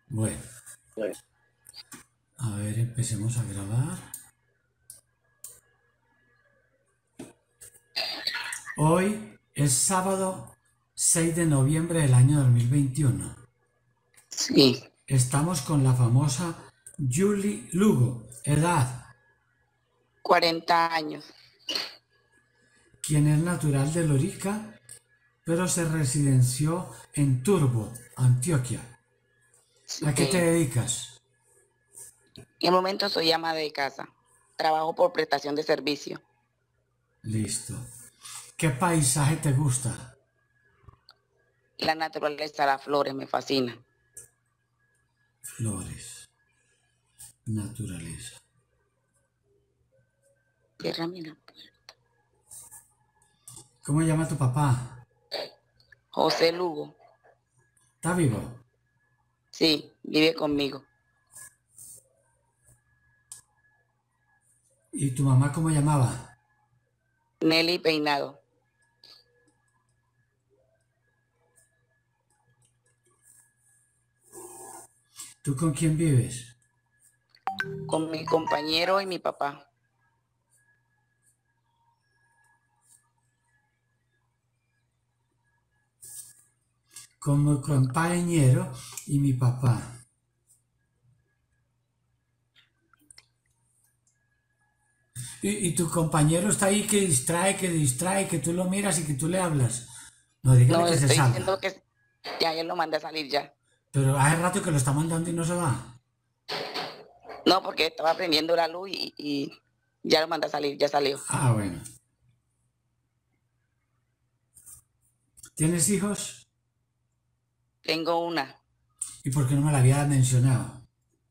Bueno, a ver, empecemos a grabar. Hoy es sábado 6 de noviembre del año 2021. Sí, Estamos con la famosa Julie Lugo. Edad, 40 años. quien es natural de Lorica, pero se residenció en Turbo, Antioquia. ¿A qué te Sí. dedicas? En el momento soy ama de casa. Trabajo por prestación de servicio. Listo. ¿Qué paisaje te gusta? La naturaleza, las flores me fascinan. Flores, naturaleza. Tierra, mira. ¿Cómo llama tu papá? José Lugo. ¿Está vivo? Sí, vive conmigo. ¿Y tu mamá cómo llamaba? Nelly Peinado. ¿Tú con quién vives? Con mi compañero y mi papá. Con mi compañero y mi papá. Y tu compañero está ahí que distrae, que tú lo miras y que tú le hablas. No, dígale No, que le se estoy diciendo salga. que ya él lo mandé a salir ya. Pero hace rato que lo está mandando y no se va. No, porque estaba prendiendo la luz y ya lo mandé a salir, ya salió. Ah, bueno. ¿Tienes hijos? Tengo una. ¿Y por qué no me la había mencionado?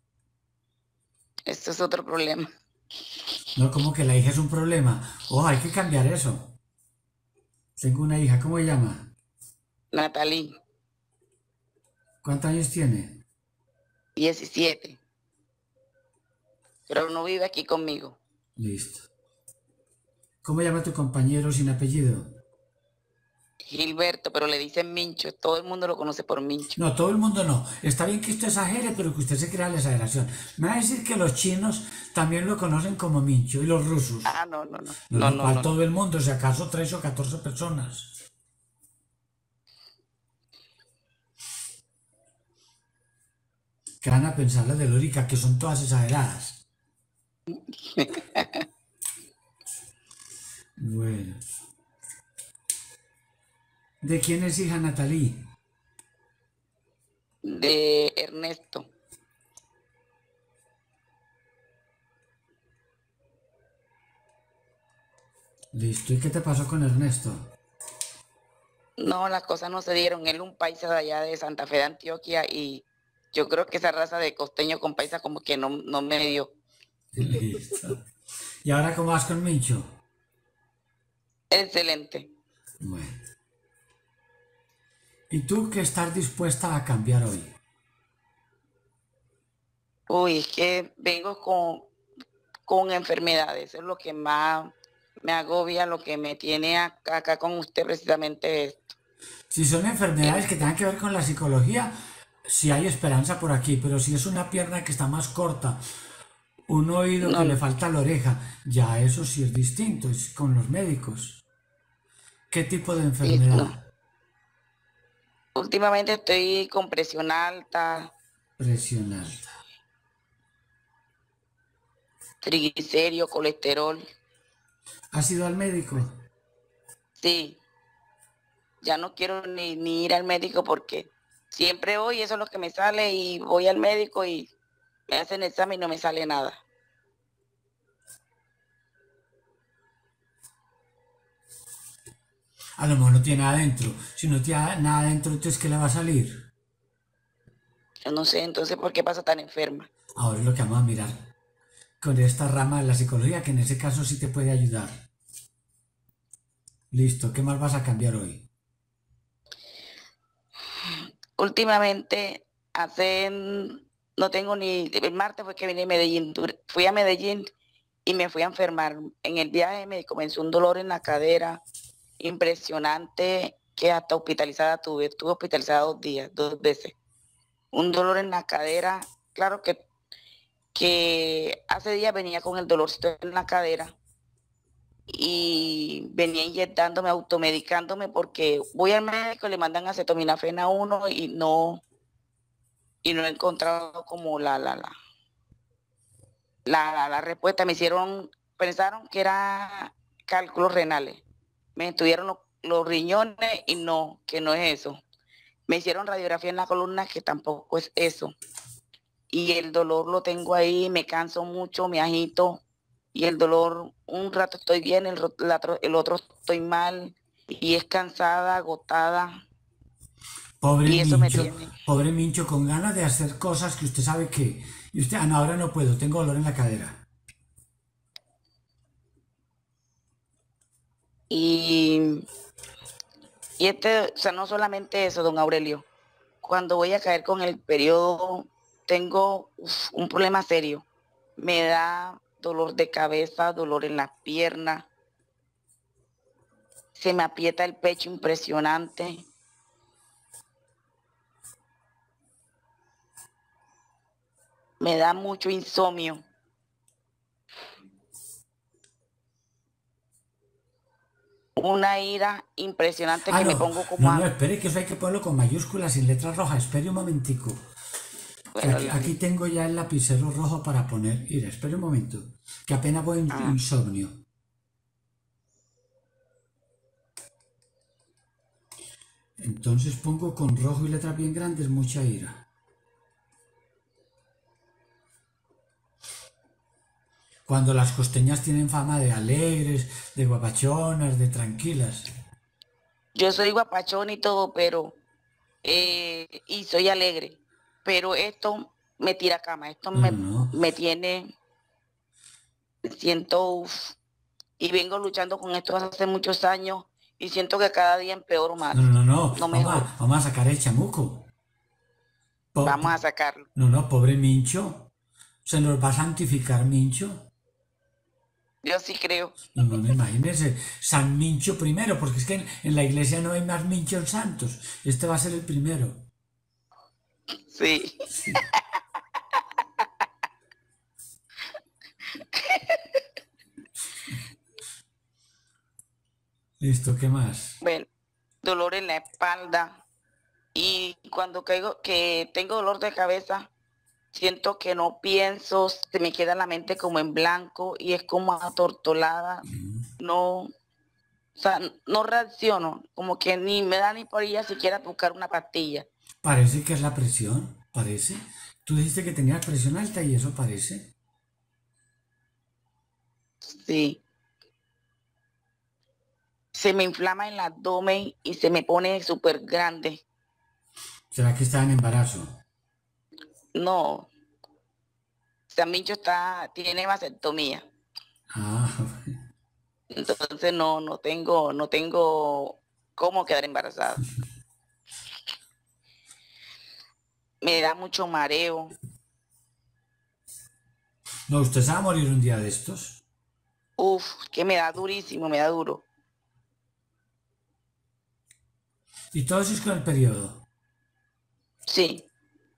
Esto es otro problema. No, como que la hija es un problema. Oh, hay que cambiar eso. Tengo una hija, ¿cómo se llama? Natalie, ¿Cuántos años tiene? 17. Pero no vive aquí conmigo. Listo. ¿Cómo llama tu compañero sin apellido? Gilberto, pero le dicen Mincho. Todo el mundo lo conoce por Mincho. No, todo el mundo no. Está bien que usted exagere, pero que usted se crea la exageración. Me va a decir que los chinos también lo conocen como Mincho y los rusos. Ah, no, no, no. No, No, no, no, cual no. todo el mundo, si acaso 13 o 14 personas. Que van a pensar las de Lórica, que son todas exageradas. Bueno. ¿De quién es hija Natalie? De Ernesto. Listo. ¿Y qué te pasó con Ernesto? No, las cosas no se dieron. Él es un paisa de allá de Santa Fe de Antioquia y yo creo que esa raza de costeño con paisa como que no me dio. Listo. ¿Y ahora cómo vas con Mincho? Excelente. Bueno. ¿Y tú qué estás dispuesta a cambiar hoy? Uy, es que vengo con enfermedades. Eso es lo que más me agobia, lo que me tiene acá con usted precisamente esto. Si son enfermedades que tengan que ver con la psicología, sí hay esperanza por aquí, pero si es una pierna que está más corta, un oído que No, le falta la oreja, ya eso sí es distinto, es con los médicos. ¿Qué tipo de sí, no. enfermedad? Últimamente estoy con presión alta, Presión alta. triglicéridos, colesterol. ¿Has ido al médico? Sí, ya no quiero ni ir al médico porque siempre voy, eso es lo que me sale y voy al médico y me hacen el examen y no me sale nada. A lo mejor no tiene nada adentro. Si no tiene nada adentro, entonces ¿qué le va a salir? Yo no sé entonces por qué paso tan enferma. Ahora es lo que vamos a mirar con esta rama de la psicología, que en ese caso sí te puede ayudar. Listo, ¿qué más vas a cambiar hoy? Últimamente, no tengo el martes fue que vine a Medellín, fui a Medellín y me fui a enfermar. En el viaje me comenzó un dolor en la cadera impresionante que hasta hospitalizada estuve hospitalizada 2 días, 2 veces. un dolor en la cadera. Claro que hace días venía con el dolorcito en la cadera y venía inyectándome, automedicándome porque voy al médico, le mandan acetaminofén a uno y no he encontrado como la respuesta. Pensaron que era cálculos renales. Me estudiaron los riñones y no, que no es eso. Me hicieron radiografía en la columna que tampoco es eso. Y el dolor lo tengo ahí, me canso mucho, me agito y el dolor un rato estoy bien, el otro estoy mal y es cansada, agotada y eso me tiene. Pobre Mincho, con ganas de hacer cosas que usted sabe que... Y usted, ah, no, ahora no puedo, tengo dolor en la cadera. Y, o sea, no solamente eso, don Aurelio, cuando voy a caer con el periodo, tengo un problema serio. Me da dolor de cabeza, dolor en las piernas, se me aprieta el pecho impresionante. Me da mucho insomnio. Una ira impresionante Ah, que me no, pongo no, como no, a... espere, que eso hay que ponerlo con mayúsculas y en letras rojas. Espere un momentico. Que Bueno, aquí tengo ya el lapicero rojo para poner. Mira, espere un momento. Que apenas voy en ah, insomnio. Entonces pongo con rojo y letras bien grandes mucha ira. Cuando las costeñas tienen fama de alegres, de guapachonas, de tranquilas. yo soy guapachón y todo, pero... y soy alegre, pero esto me tira a cama, No, no, no. me tiene, siento, y vengo luchando con esto hace muchos años y siento que cada día empeoro No, no, más, no, no. no Vamos, mejoro. vamos a sacar el chamuco. Vamos a sacarlo. No, no, pobre Mincho. Se nos va a santificar Mincho. Yo sí creo, No, no, no, imagínese. San Mincho primero, porque es que en la iglesia no hay más Minchos santos. Este va a ser el primero. sí. Sí. Listo, ¿qué más? Bueno, dolor en la espalda y cuando caigo, que tengo dolor de cabeza, siento que no pienso, se me queda la mente como en blanco y es como atortolada. No, o sea, no reacciono, como que ni me da ni por ella siquiera buscar una pastilla. Parece que es la presión, parece. Tú dijiste que tenías presión alta y eso parece. Sí, se me inflama el abdomen y se me pone súper grande. ¿Será que está en embarazo? No, Sammincho tiene vasectomía, Ah, entonces no tengo cómo quedar embarazada. Me da mucho mareo. no, usted se va a morir un día de estos. Uf, que me da durísimo, me da duro. Y todo eso es con el periodo. Sí.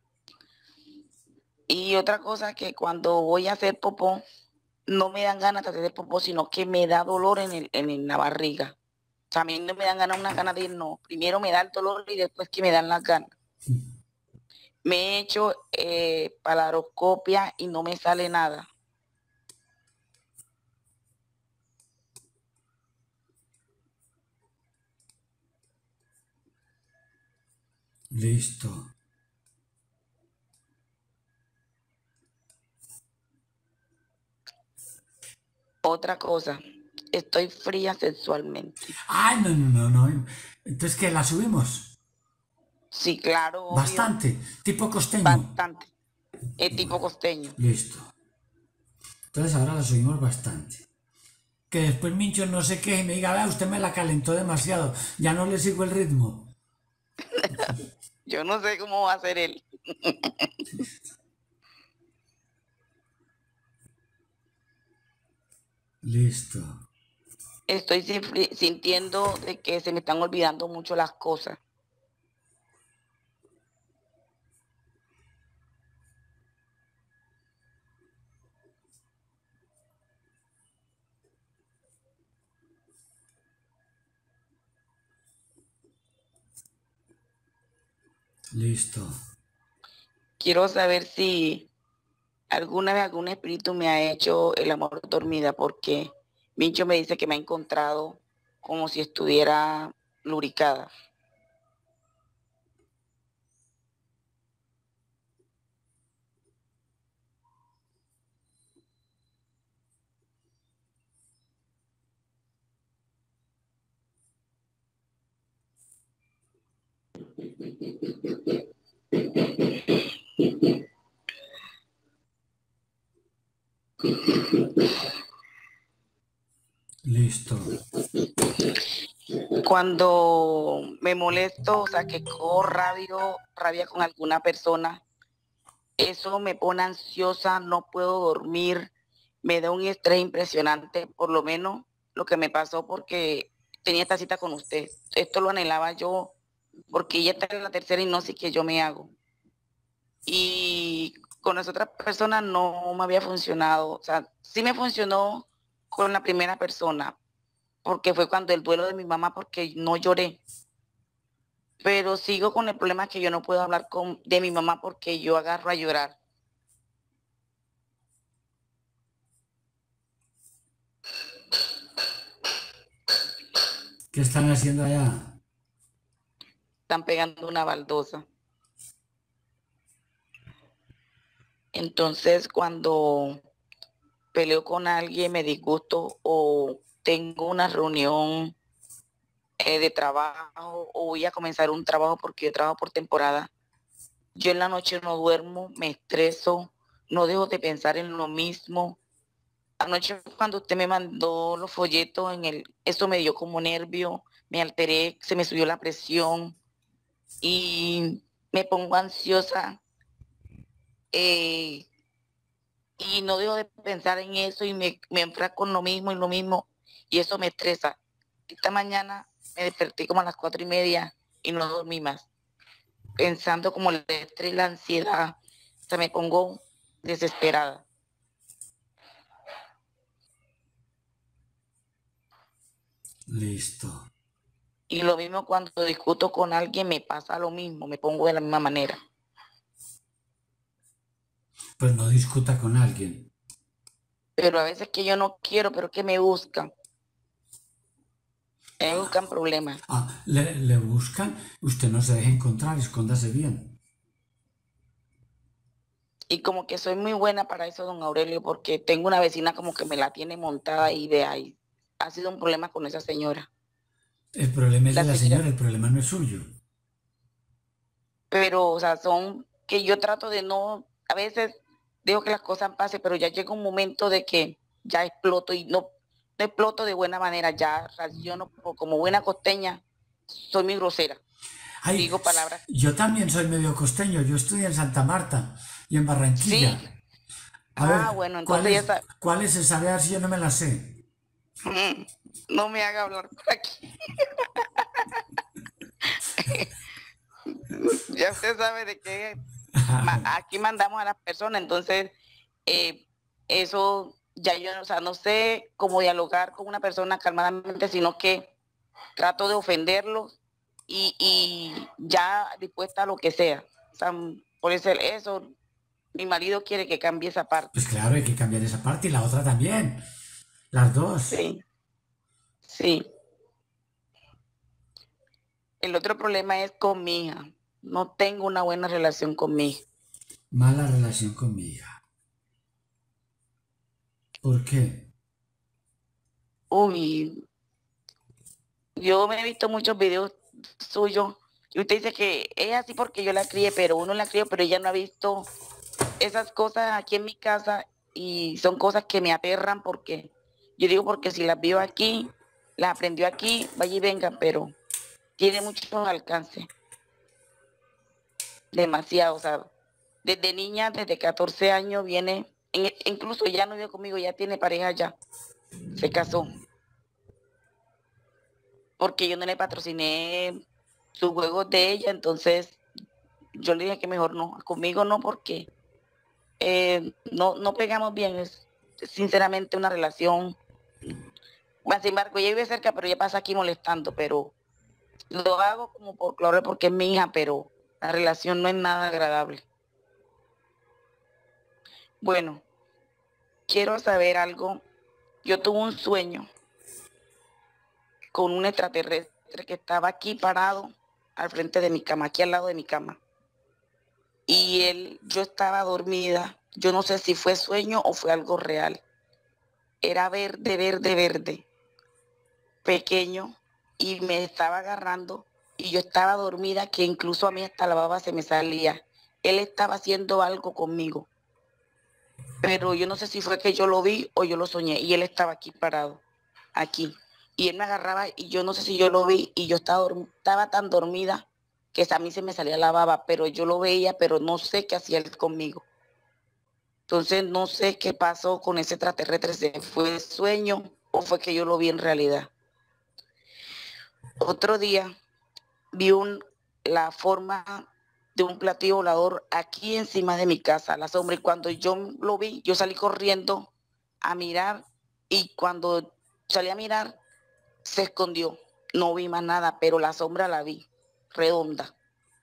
Y otra cosa que cuando voy a hacer popó, no me dan ganas de hacer popó, sino que me da dolor en la barriga. O sea, a mí no me dan ganas, una ganas de ir, no. Primero me da el dolor y después que me dan las ganas. Me he hecho palaroscopia y no me sale nada. Listo. Otra cosa, estoy fría sexualmente. Ah, no, no, no, no. Entonces, ¿qué? ¿La subimos? Sí, claro, obvio, Bastante. Tipo costeño. bastante. El tipo costeño. Listo. Entonces ahora la subimos bastante. Que después Mincho no sé qué y me diga, vea, usted me la calentó demasiado. Ya no le sigo el ritmo. Yo no sé cómo va a ser él. Listo. Estoy sintiendo de que se me están olvidando mucho las cosas. Listo. Quiero saber si alguna vez algún espíritu me ha hecho el amor dormida, porque Mincho me dice que me ha encontrado como si estuviera lubricada. Listo. Cuando me molesto, o sea, que cojo rabia con alguna persona, eso me pone ansiosa, no puedo dormir, me da un estrés impresionante, por lo menos lo que me pasó porque tenía esta cita con usted. Esto lo anhelaba yo porque ya está en la tercera hipnosis que yo me hago. Y con las otras personas no me había funcionado. O sea, sí me funcionó con la primera persona, porque fue cuando el duelo de mi mamá, porque no lloré. Pero sigo con el problema que yo no puedo hablar de mi mamá porque yo agarro a llorar. ¿Qué están haciendo allá? Están pegando una baldosa. Entonces, cuando peleo con alguien, me disgusto o tengo una reunión de trabajo o voy a comenzar un trabajo porque yo trabajo por temporada, yo en la noche no duermo, me estreso, no dejo de pensar en lo mismo. Anoche cuando usted me mandó los folletos eso me dio como nervio, me alteré, se me subió la presión y me pongo ansiosa eh, y no dejo de pensar en eso y me enfrasco en lo mismo y lo mismo y eso me estresa. Esta mañana me desperté como a las 4:30 y no dormí más, pensando como el estrés, la ansiedad, o sea, me pongo desesperada. Listo. Y lo mismo cuando discuto con alguien me pasa lo mismo, me pongo de la misma manera. Pues no discuta con alguien. Pero a veces que yo no quiero, pero que me buscan problemas. Ah, le buscan. Usted no se deje encontrar, escóndase bien. Y como que soy muy buena para eso, don Aurelio, porque tengo una vecina como que me la tiene montada y de ahí. Ha sido un problema con esa señora. El problema es de La la señora, señora, el problema no es suyo. pero, o sea, son que yo trato de no, a veces dejo que las cosas pasen, pero ya llega un momento de que ya exploto y no exploto de buena manera, ya reacciono como buena costeña, soy muy grosera. Ay, Digo palabras. yo también soy medio costeño. Yo estudié en Santa Marta y en Sí, Barranquilla. A ah, ver, bueno, entonces ya sabes. cuál es esa? A ver si yo no me la sé. No me haga hablar por aquí. Ya usted sabe de qué aquí mandamos a las personas, entonces eh, eso ya yo, o sea, no sé cómo dialogar con una persona calmadamente, sino que trato de ofenderlos y ya dispuesta a lo que sea. O sea, por eso mi marido quiere que cambie esa parte. Pues claro, hay que cambiar esa parte y la otra también. Las dos. Sí, sí. El otro problema es con mi hija. No tengo una buena relación con mi hija. Mala relación con mi hija. ¿Por qué? Uy, yo me he visto muchos videos suyos y usted dice que es así porque yo la crié, pero uno la crió, pero ella no ha visto esas cosas aquí en mi casa y son cosas que me aterran porque yo digo porque si las vio aquí, las aprendió aquí, vaya y venga, pero tiene muchos alcances, demasiado, o sea, desde niña, desde 14 años viene, incluso ya no vive conmigo, ya tiene pareja ya, se casó, porque yo no le patrociné sus juegos de ella, entonces yo le dije que mejor no, conmigo no, porque no pegamos bien, es sinceramente una relación. Sin embargo, ella vive cerca, pero ella pasa aquí molestando, pero lo hago como por claro porque es mi hija, pero La relación no es nada agradable. Bueno, quiero saber algo. Yo tuve un sueño con un extraterrestre que estaba aquí parado al frente de mi cama, aquí al lado de mi cama. Y yo estaba dormida. Yo no sé si fue sueño o fue algo real. Era verde, verde, verde, pequeño, y me estaba agarrando y yo estaba dormida que incluso a mí hasta la baba se me salía. Él estaba haciendo algo conmigo, pero yo no sé si fue que yo lo vi o yo lo soñé y él estaba aquí parado, aquí. Y él me agarraba y yo no sé si yo lo vi y yo estaba tan dormida que a mí se me salía la baba, pero yo lo veía, pero no sé qué hacía él conmigo. Entonces no sé qué pasó con ese extraterrestre, si fue sueño o fue que yo lo vi en realidad. Otro día vi la forma de un platillo volador aquí encima de mi casa, la sombra, y cuando yo lo vi, yo salí corriendo a mirar y cuando salí a mirar, se escondió. No vi más nada, pero la sombra la vi, redonda.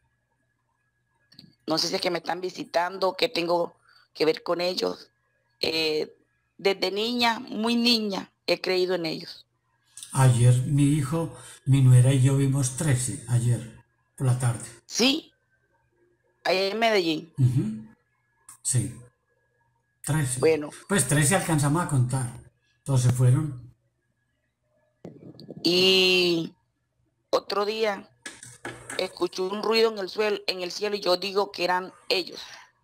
No sé si es que me están visitando, que tengo que ver con ellos. Desde niña, muy niña, he creído en ellos. Ayer mi hijo, mi nuera y yo vimos 13, ayer, por la tarde. Sí, allá en Medellín. Sí, 13. Bueno, Pues 13 alcanzamos a contar. Todos se fueron. y otro día escuché un ruido en el suelo, en el cielo, y yo digo que eran ellos.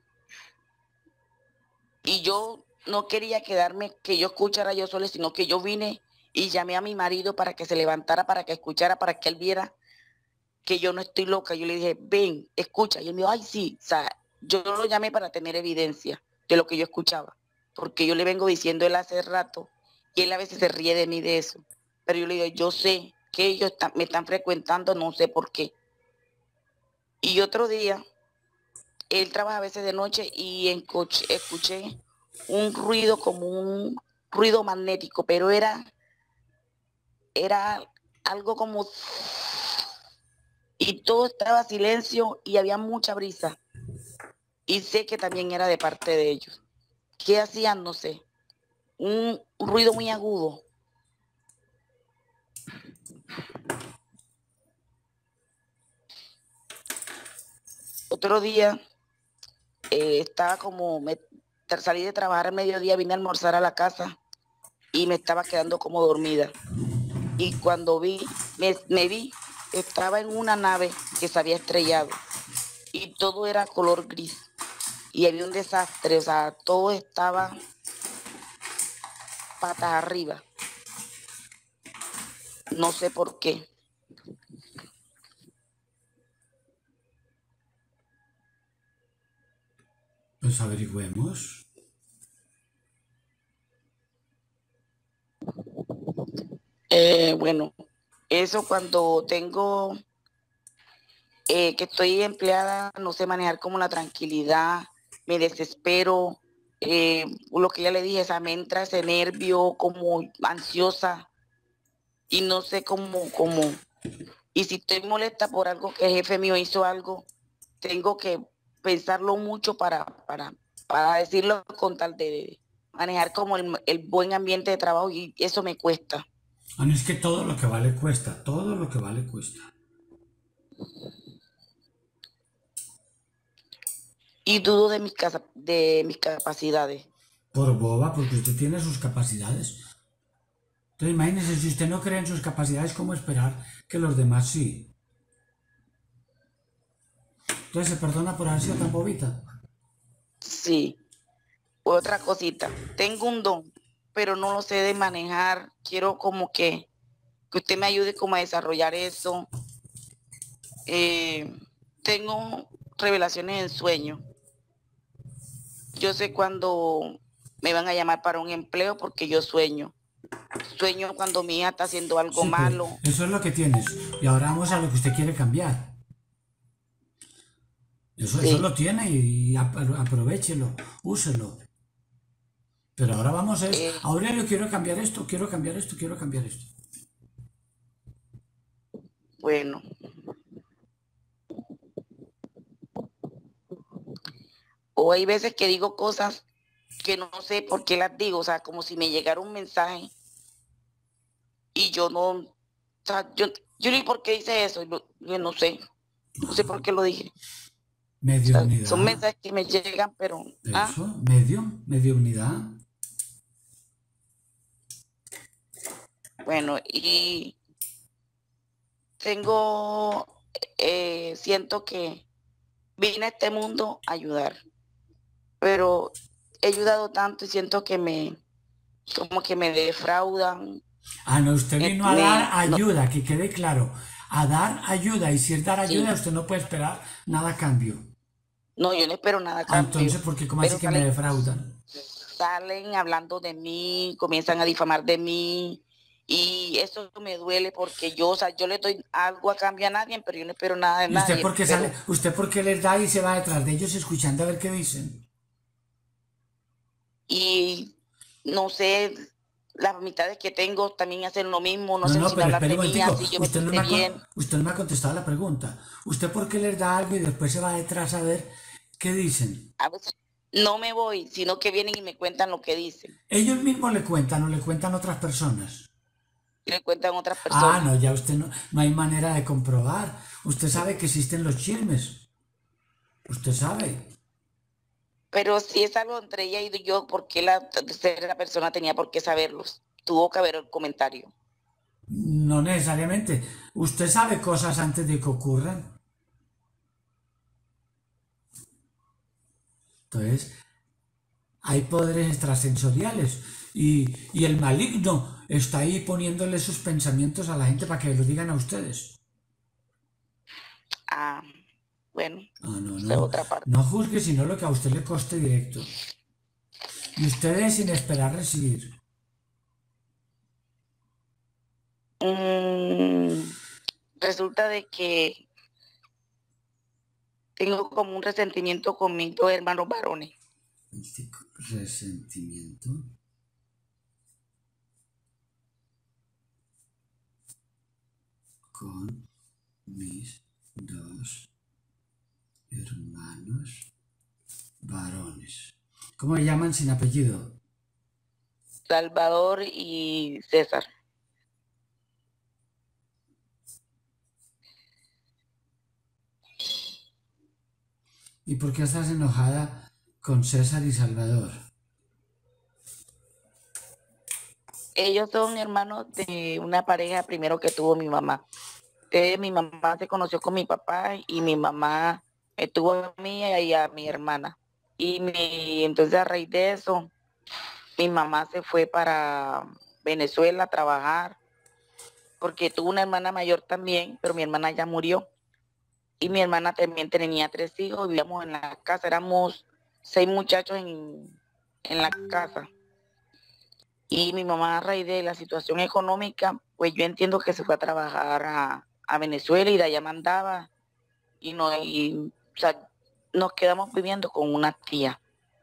Y yo no quería quedarme, que yo escuchara yo sola, sino que yo vine y llamé a mi marido para que se levantara, para que escuchara, para que él viera que yo no estoy loca. Yo le dije, ven, escucha. Y él me dijo, ay, sí. O sea, yo lo llamé para tener evidencia de lo que yo escuchaba. Porque yo le vengo diciendo él hace rato y él a veces se ríe de mí de eso. Pero yo le digo, yo sé que ellos me están frecuentando, no sé por qué. Y otro día, él trabaja a veces de noche y escuché un ruido como un ruido magnético, pero era algo como... Y todo estaba silencio y había mucha brisa. Y sé que también era de parte de ellos. ¿Qué hacían? No sé. Un ruido muy agudo. Otro día estaba salí de trabajar al mediodía, vine a almorzar a la casa y me estaba quedando como dormida. Y cuando me vi, estaba en una nave que se había estrellado y todo era color gris. Y había un desastre, o sea, todo estaba patas arriba. No sé por qué. Pues averigüemos. Bueno, eso cuando tengo que estoy empleada, no sé manejar como la tranquilidad, me desespero, lo que ya le dije, esa me entra ese nervio como ansiosa y no sé cómo. Y si estoy molesta por algo que el jefe mío hizo algo, tengo que pensarlo mucho para decirlo con tal de manejar como el buen ambiente de trabajo y eso me cuesta. Ah, no, es que todo lo que vale cuesta, todo lo que vale cuesta. Y dudo de mis capacidades. Por boba, porque usted tiene sus capacidades. Entonces imagínese, si usted no cree en sus capacidades, ¿cómo esperar que los demás sí? Entonces se perdona por haber sido tan bobita. Sí. Otra cosita, tengo un don, pero no lo sé de manejar. Quiero como que usted me ayude como a desarrollar eso. Tengo revelaciones en sueño. Yo sé cuando me van a llamar para un empleo porque yo sueño. Sueño cuando mi hija está haciendo algo Sí, pues malo. eso es lo que tienes. Y ahora vamos a lo que usted quiere cambiar. Eso Sí. lo tiene y aprovéchelo, úselo. Pero ahora vamos es, Eh, Aurelio, quiero cambiar esto, quiero cambiar esto, quiero cambiar esto. bueno, O hay veces que digo cosas que no sé por qué las digo, o sea, como si me llegara un mensaje y yo no, o sea, yo ni por qué hice eso, yo no sé por qué lo dije. O sea, son Mediunidad. mensajes que me llegan, pero, Eso, mediunidad. bueno, y tengo, siento que vine a este mundo a ayudar, pero he ayudado tanto y siento que como que me defraudan. Ah, no, usted vino a dar No, ayuda, que quede claro. A dar ayuda, y si es dar ayuda, sí, usted no puede esperar nada a cambio. no, yo no espero nada a Ah, entonces, cambio, ¿por qué, cómo así pero que me defraudan? salen hablando de mí, comienzan a difamar de mí y eso me duele porque yo, o sea, yo le doy algo a cambio a nadie, pero yo no espero nada de ¿Y usted nadie, por qué sale? pero ¿Usted por qué les da y se va detrás de ellos escuchando a ver qué dicen? y no sé, las amistades que tengo también hacen lo mismo, no No, sé no, si me pero hablan espere de un mí, momentico. así yo me puse bien. Usted no me ha contestado la pregunta. ¿Usted por qué les da algo y después se va detrás a ver qué dicen? A veces no me voy, sino que vienen y me cuentan lo que dicen, Ellos mismos le cuentan o le cuentan otras personas. y le cuentan otras Ah, personas. no, ya usted no hay manera de comprobar. Usted sabe que existen los chismes. Usted sabe. Pero si es algo entre ella y yo, ¿por qué la tercera persona tenía por qué saberlos? Tuvo que haber el comentario. No necesariamente. Usted sabe cosas antes de que ocurran. Entonces, hay poderes extrasensoriales y el maligno está ahí poniéndole sus pensamientos a la gente para que lo digan a ustedes. Ah, bueno, No, no, esa es no. otra parte. No juzgue sino lo que a usted le coste directo. Y ustedes sin esperar recibir. Mm, resulta de que tengo como un resentimiento con mis dos hermanos varones. Resentimiento con mis dos hermanos varones. ¿Cómo le llaman sin apellido? Salvador y César. ¿Y por qué estás enojada con César y Salvador? Ellos son hermanos de una pareja primero que tuvo mi mamá. Mi mamá se conoció con mi papá y mi mamá me tuvo a mí y a mi hermana. Entonces a raíz de eso, mi mamá se fue para Venezuela a trabajar porque tuvo una hermana mayor también, pero mi hermana ya murió. Y mi hermana también tenía 3 hijos, vivíamos en la casa, éramos 6 muchachos en la casa. Y mi mamá a raíz de la situación económica, pues yo entiendo que se fue a trabajar a Venezuela y de allá mandaba o sea, nos quedamos viviendo con una tía.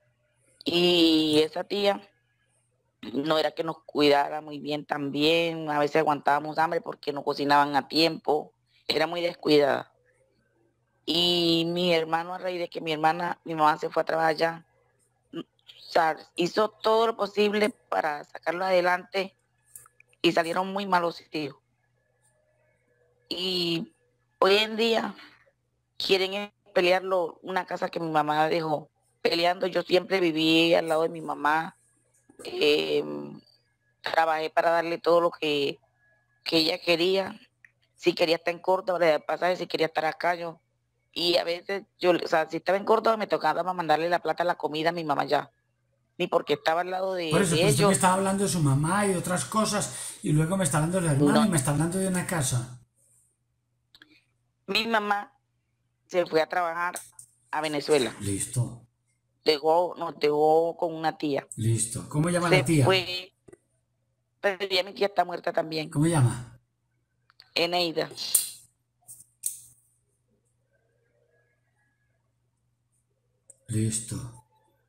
Y esa tía no era que nos cuidara muy bien también, a veces aguantábamos hambre porque no cocinaban a tiempo, era muy descuidada. Y mi hermano, a raíz de que mi mamá se fue a trabajar allá, o sea, hizo todo lo posible para sacarlo adelante y salieron muy malos hijos. Y hoy en día quieren pelearlo, una casa que mi mamá dejó peleando. Yo siempre viví al lado de mi mamá, eh, trabajé para darle todo lo que ella quería. Si quería estar en Córdoba, le daba el pasaje, si quería estar acá, y a veces o sea, si estaba en Córdoba me tocaba mandarle la plata, la comida a mi mamá ya, ni porque estaba al lado Por eso, de pero usted me ellos. estaba hablando de su mamá y de otras cosas y luego me está hablando del hermano No, y me no. está hablando de una casa. Mi mamá se fue a trabajar a Venezuela. Listo, Nos dejó con una tía. listo. ¿Cómo llama la Se tía? fue, pero ya mi tía está muerta también, ¿Cómo llama? Eneida. Listo.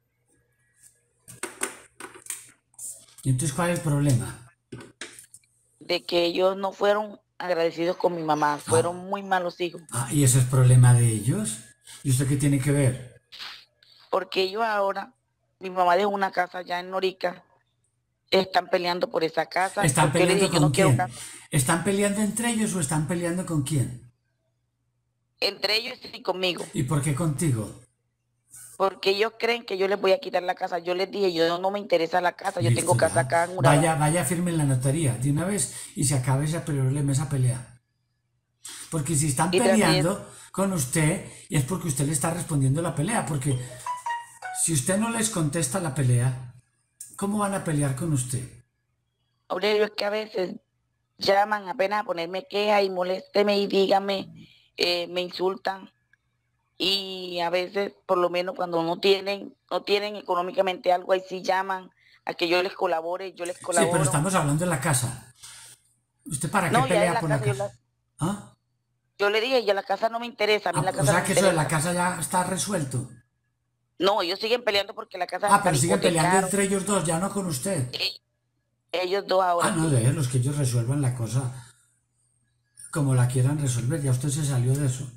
¿Y entonces cuál es el problema? De que ellos no fueron agradecidos con mi mamá, Ah, fueron muy malos hijos. ¿y ese es problema de ellos? ¿Y usted qué tiene que ver? porque ellos ahora, mi mamá dejó una casa allá en Norica, están peleando por esa casa, ¿Están porque yo le peleando dije, yo con no quiero quién? casa. ¿Están peleando entre ellos o están peleando con quién? Entre ellos y conmigo, ¿Y por qué contigo? porque ellos creen que yo les voy a quitar la casa. Yo les dije, yo no me interesa la casa, yo Listo, tengo casa ya. acá en Urabá. Vaya, firme en la notaría de una vez y se acabe ese problema, esa pelea. Porque si están Y tras de eso, peleando con usted, es porque usted le está respondiendo la pelea. Porque si usted no les contesta la pelea, ¿cómo van a pelear con usted? Aurelio, es que a veces llaman apenas a ponerme queja y molésteme y dígame, me insultan. Y a veces, por lo menos cuando no tienen económicamente algo, ahí sí llaman a que yo les colabore, yo les Sí, pero colaboro. estamos hablando de la casa. ¿Usted para qué No, ya en pelea la por la casa, casa? ¿Ah? yo le dije, ya la casa no me interesa, a mí la O casa no sea me que eso de la interesa. casa ya está resuelto. No, ellos siguen peleando porque la casa Ah, hasta pero la siguen peleando hipotecaron. entre ellos dos, ya no con usted. E- Ellos dos Ah, ahora no, sí. déjenlos que ellos resuelvan la cosa como la quieran resolver. Ya usted se salió de eso.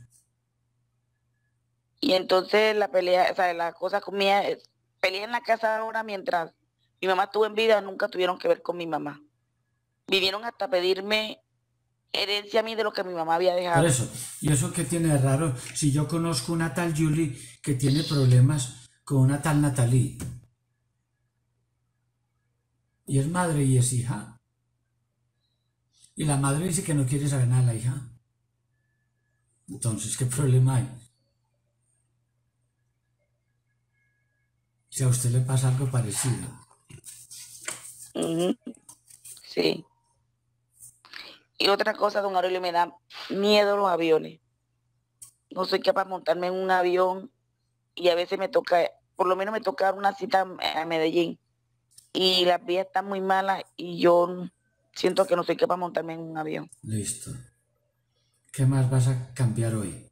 Y entonces la pelea, o sea, la cosa conmigo es, peleé en la casa ahora mientras mi mamá estuvo en vida, nunca tuvieron que ver con mi mamá. Vinieron hasta pedirme herencia a mí de lo que mi mamá había Por dejado. eso, ¿y eso qué tiene de raro? Si yo conozco una tal Julie que tiene problemas con una tal Natalie, y es madre y es hija, y la madre dice que no quiere saber nada de la hija, entonces, ¿qué problema hay? Si a usted le pasa algo parecido. Ujú, sí. Y otra cosa, don Aurelio, me da miedo los aviones. No soy capaz de montarme en un avión y a veces me toca, por lo menos me toca dar una cita a Medellín y las vías están muy malas y yo siento que no soy capaz de montarme en un avión. Listo. ¿Qué más vas a cambiar hoy?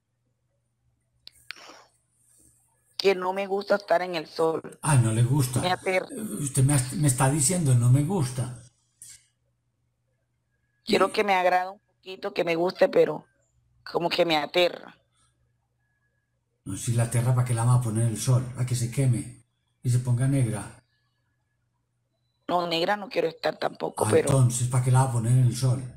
Que no me gusta estar en el sol. Ah, no le gusta. Me aterra. Usted me está diciendo no me gusta. Quiero Y que me agrada un poquito, que me guste, pero como que me aterra. no, si la tierra, ¿para qué la vamos a poner el sol? A que se queme y se ponga negra. No, negra no quiero estar tampoco, Ah, pero, entonces, ¿para qué la va a poner en el sol?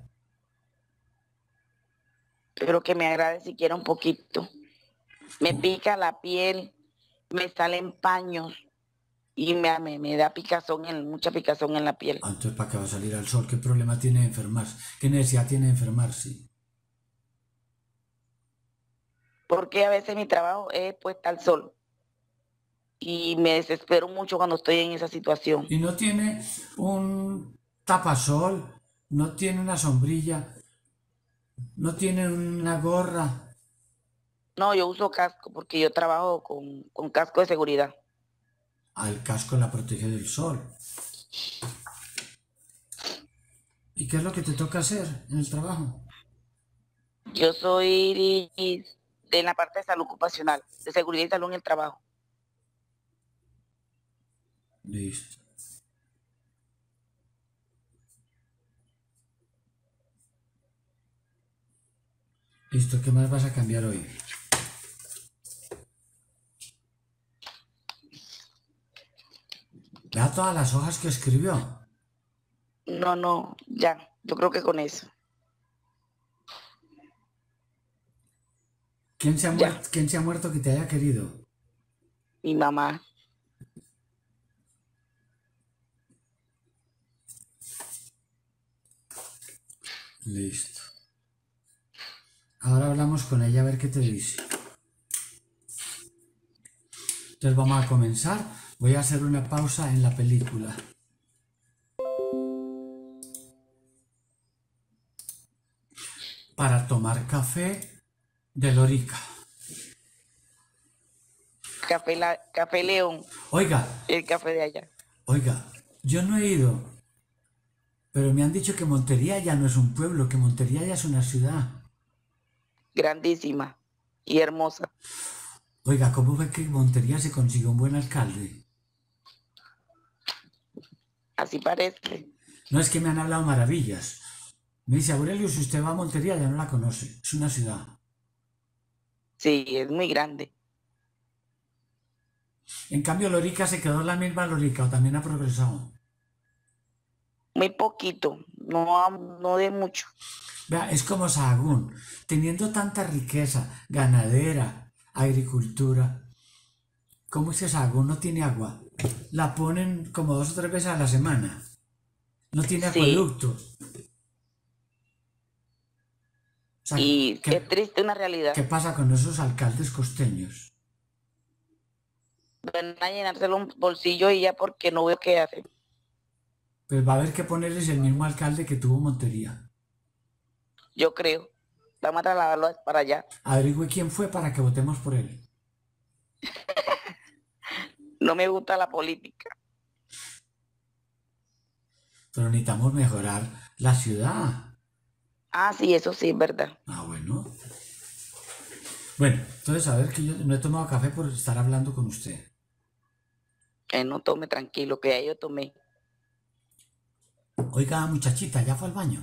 pero que me agrade siquiera un poquito. Me pica la piel, me salen paños y me da picazón, mucha picazón en la piel. Ah, entonces, ¿para qué va a salir al sol? ¿Qué problema tiene de enfermarse? ¿Qué necesidad tiene de enfermarse? Porque a veces mi trabajo es puesta al sol y me desespero mucho cuando estoy en esa situación. Y no tiene un tapasol, no tiene una sombrilla, no tiene una gorra. No, yo uso casco porque yo trabajo con casco de seguridad. Al casco la protege del sol. ¿Y qué es lo que te toca hacer en el trabajo? Yo soy de la parte de salud ocupacional, de seguridad y salud en el trabajo. Listo. Listo, ¿qué más vas a cambiar hoy? Vea todas las hojas que escribió. No, no, ya, yo creo que con eso, ya, ¿Quién se ha muerto que te haya querido? mi mamá. Listo. Ahora hablamos con ella a ver qué te dice. Entonces vamos a comenzar. Voy a hacer una pausa en la película. Para tomar café de Lorica. Café León, Oiga, el café de allá. oiga, yo no he ido, pero me han dicho que Montería ya no es un pueblo, que Montería ya es una ciudad. Grandísima y hermosa. Oiga, ¿cómo fue que Montería se consiguió un buen alcalde? Así parece. No es que me han hablado maravillas. Me dice, Aurelio, si usted va a Montería ya no la conoce, es una ciudad. Sí, es muy grande. En cambio, Lorica se quedó la misma Lorica, o también ha progresado. Muy poquito, no de mucho. Vea, es como Sahagún, teniendo tanta riqueza ganadera, agricultura. ¿Cómo es que Sahagún no tiene agua? La ponen como 2 o 3 veces a la semana. No tiene Sí, acueducto. O sea, y ¿qué, es triste una qué realidad. pasa con esos alcaldes costeños? Van a llenarse los bolsillos y ya porque no veo qué hacen. Pues va a haber que ponerles el mismo alcalde que tuvo Montería. Yo creo. Vamos a trasladarlo para allá. Averigüe quién fue para que votemos por él. No me gusta la política. Pero necesitamos mejorar la ciudad. Ah, sí, eso sí es verdad. Ah, bueno. Bueno, entonces a ver que yo no he tomado café por estar hablando con usted. No tome tranquilo, que ya yo tomé. Oiga, muchachita, ¿ya fue al baño?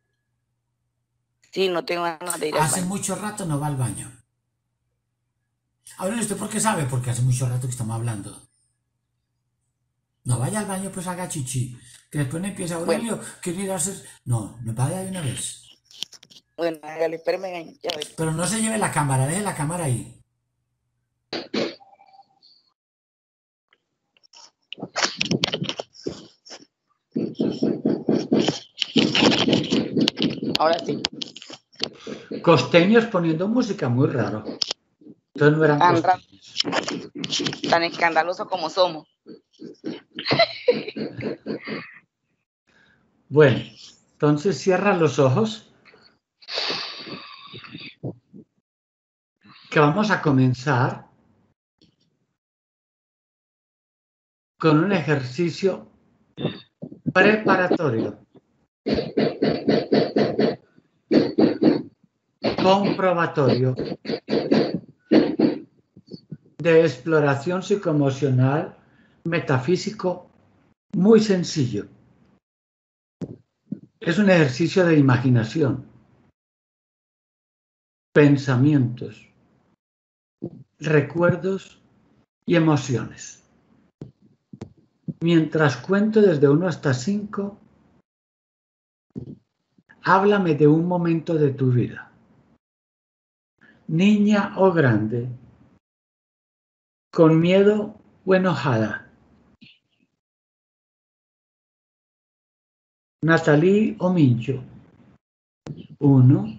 Sí, no tengo ganas de ir al Hace baño. mucho rato no va al baño. Ahora, ¿usted por qué sabe? Porque hace mucho rato que estamos hablando. No vaya al baño, pues haga chichi. Que después no empieza Bueno, Aurelio, quiero ir a hacer... No, no vaya de una vez. bueno, hágale, espérame ahí, ya ve. Pero no se lleve la cámara, deje la cámara ahí. Ahora sí. Costeños poniendo música, muy raro. Entonces no eran Tan, costeños. tan escandaloso como somos. Bueno, entonces cierra los ojos, que vamos a comenzar con un ejercicio preparatorio, comprobatorio, de exploración psicoemocional, metafísico, muy sencillo. Es un ejercicio de imaginación, pensamientos, recuerdos y emociones. Mientras cuento desde 1 hasta 5, háblame de un momento de tu vida, niña o grande, con miedo o enojada, Natalie o Mincho. 1,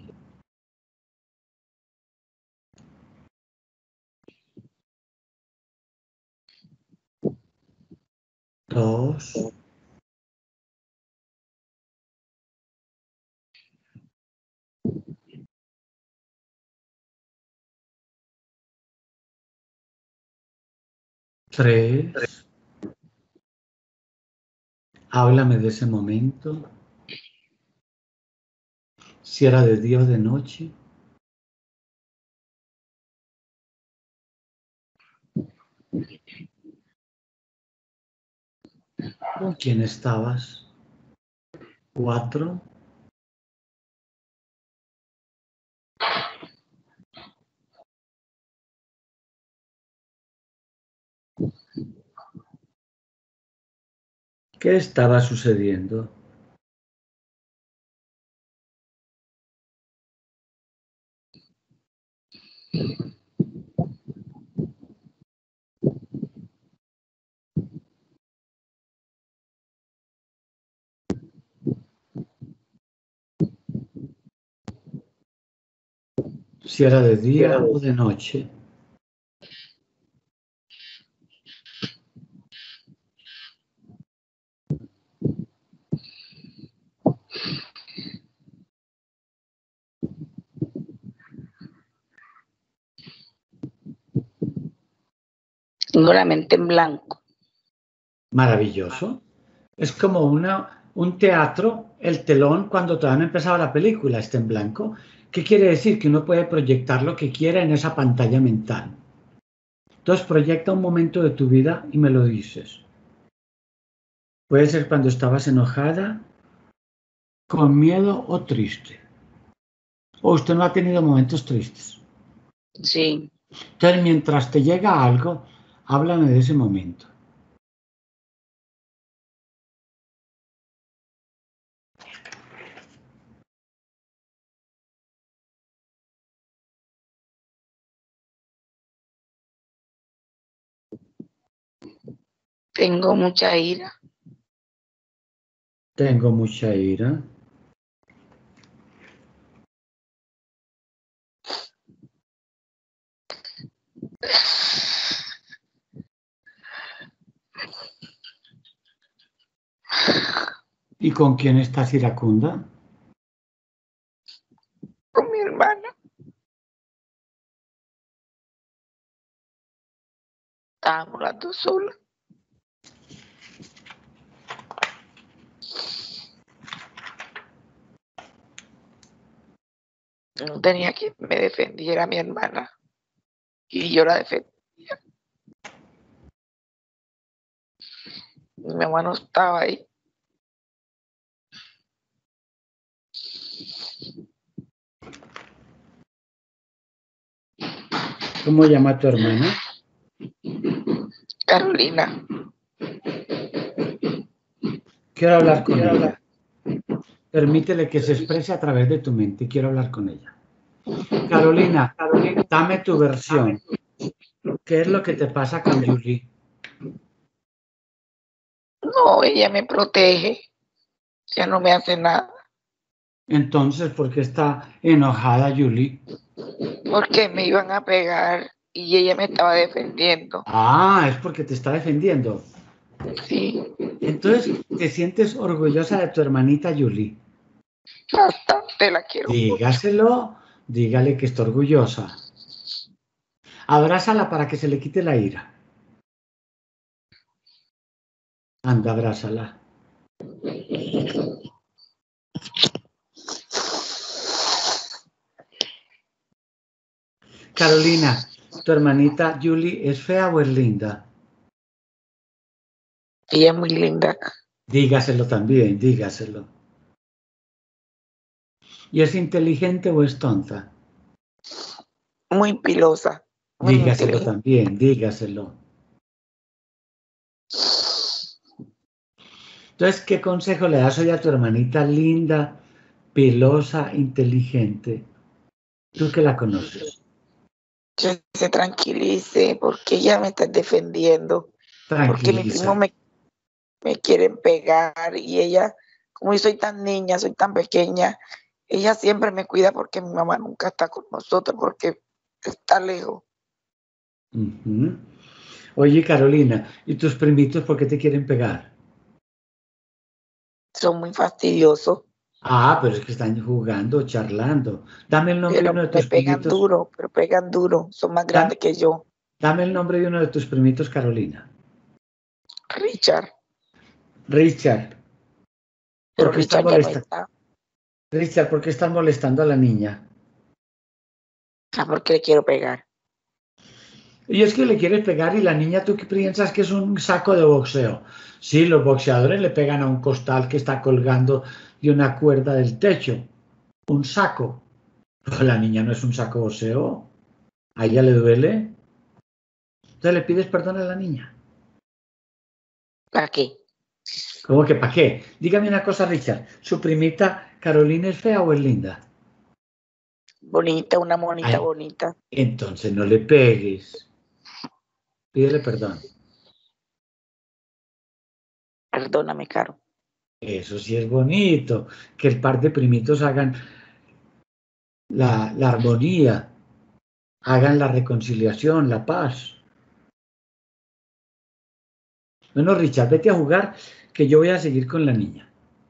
2, 3. Háblame de ese momento, si era de día o de noche. ¿Con quién estabas? 4. ¿Qué estaba sucediendo? Si era de día o de noche. Tengo la mente en blanco. Maravilloso. Es como un teatro, el telón cuando todavía no empezaba la película está en blanco. ¿Qué quiere decir? Que uno puede proyectar lo que quiera en esa pantalla mental. Entonces proyecta un momento de tu vida y me lo dices. Puede ser cuando estabas enojada, con miedo o triste. O usted no ha tenido momentos tristes. Sí, Entonces mientras te llega algo, Háblame de ese momento. Tengo mucha ira. Tengo mucha ira. ¿Y con quién estás iracunda? Con mi hermana. Estábamos las dos solas. No tenía quien me defendiera, mi hermana. Y yo la defendía. Mi mamá no estaba ahí. ¿Cómo llama tu hermana? Carolina. Quiero hablar con ella. Permítele que se exprese a través de tu mente. Quiero hablar con ella. Carolina, dame tu versión. ¿Qué es lo que te pasa con Julie? No, ella me protege. Ella no me hace nada. Entonces, ¿por qué está enojada Julie? Porque me iban a pegar y ella me estaba defendiendo. Ah, es porque te está defendiendo. Sí. Entonces, ¿te sientes orgullosa de tu hermanita Julie? Bastante la quiero mucho. Dígaselo, dígale que está orgullosa. Abrázala para que se le quite la ira. Anda, abrázala. Carolina, ¿tu hermanita Julie es fea o es linda? Ella es muy linda. Dígaselo también, dígaselo. ¿Y es inteligente o es tonta? Muy pilosa. Muy Dígaselo inteligente. también, dígaselo. Entonces, ¿qué consejo le das hoy a tu hermanita linda, pilosa, inteligente? Tú que la conoces. Que se tranquilice porque ella me está defendiendo. Porque mi primo Tranquiliza. me quieren pegar y ella, como yo soy tan niña, soy tan pequeña, ella siempre me cuida porque mi mamá nunca está con nosotros porque está lejos. Uh-huh. Oye, Carolina, ¿y tus primitos por qué te quieren pegar? Son muy fastidiosos, Ah, pero es que están jugando, charlando. Dame el nombre de pero uno de me tus pegan primitos. duro, pero pegan duro, son más Dame, grandes que yo. dame el nombre de uno de tus primitos, Carolina. Richard, Richard, ¿por pero qué están Richard ya no molestando? está. Richard, ¿por qué están molestando a la niña? Ah, porque le quiero pegar. Y es que le quieres pegar y la niña, ¿tú qué piensas que es un saco de boxeo? Sí, los boxeadores le pegan a un costal que está colgando de una cuerda del techo. Un saco. Pero la niña no es un saco de boxeo. ¿A ella le duele? Entonces le pides perdón a la niña. ¿Para qué? ¿Cómo que para qué? Dígame una cosa, Richard. ¿Su primita Carolina es fea o es linda? Bonita, una monita Ay, bonita. entonces no le pegues. Pídele perdón. Perdóname, Caro. Eso sí es bonito. Que el par de primitos hagan la armonía, hagan la reconciliación, la paz. Bueno, Richard, vete a jugar, que yo voy a seguir con la niña.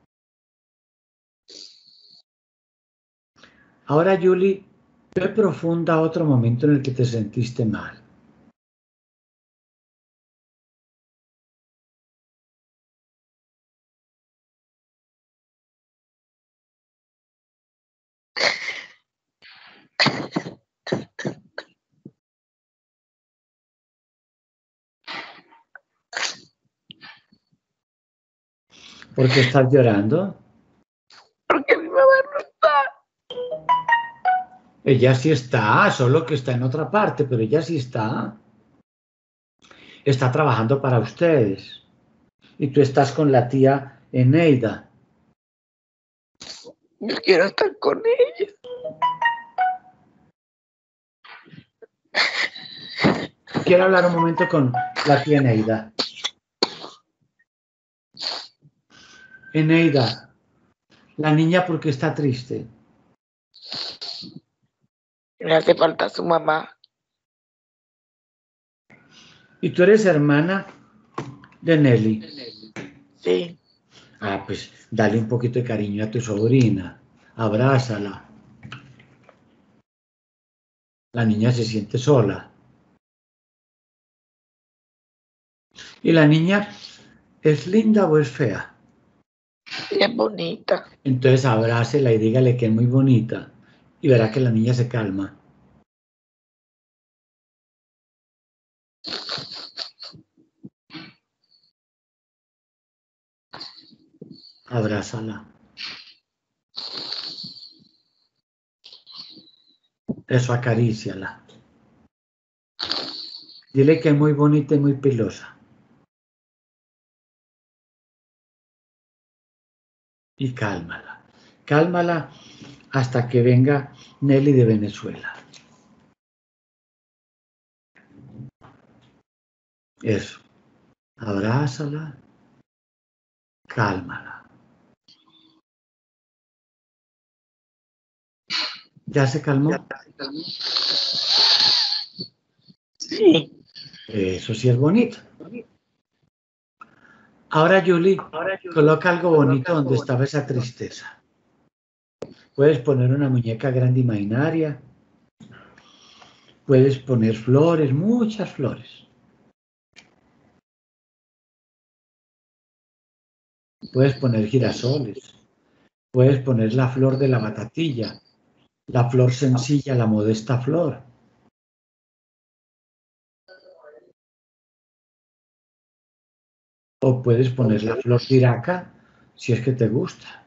Ahora, Julie, ve profunda a otro momento en el que te sentiste mal. ¿Por qué estás llorando? Porque mi mamá no está. Ella sí está, solo que está en otra parte, pero ella sí está. está trabajando para ustedes. Y tú estás con la tía Eneida. Yo quiero estar con ella. Quiero hablar un momento con la tía Eneida. Eneida, la niña, ¿por qué está triste? Me hace falta su mamá. ¿Y tú eres hermana de Nelly? Sí. Ah, pues dale un poquito de cariño a tu sobrina. Abrázala. La niña se siente sola. ¿Y la niña es linda o es fea? Sí, es bonita. Entonces abrácela y dígale que es muy bonita. Y verá que la niña se calma. Abrázala. Eso, acaríciala. Dile que es muy bonita y muy pilosa. Y cálmala. Cálmala hasta que venga Nelly de Venezuela. Eso. Abrázala. Cálmala. ¿Ya se calmó? Sí. Eso sí es bonito. Ahora, Julie, coloca algo bonito donde estaba esa tristeza. Puedes poner una muñeca grande imaginaria. Puedes poner flores, muchas flores. Puedes poner girasoles. Puedes poner la flor de la batatilla. La flor sencilla, la modesta flor. O puedes poner la flor de iraca, si es que te gusta.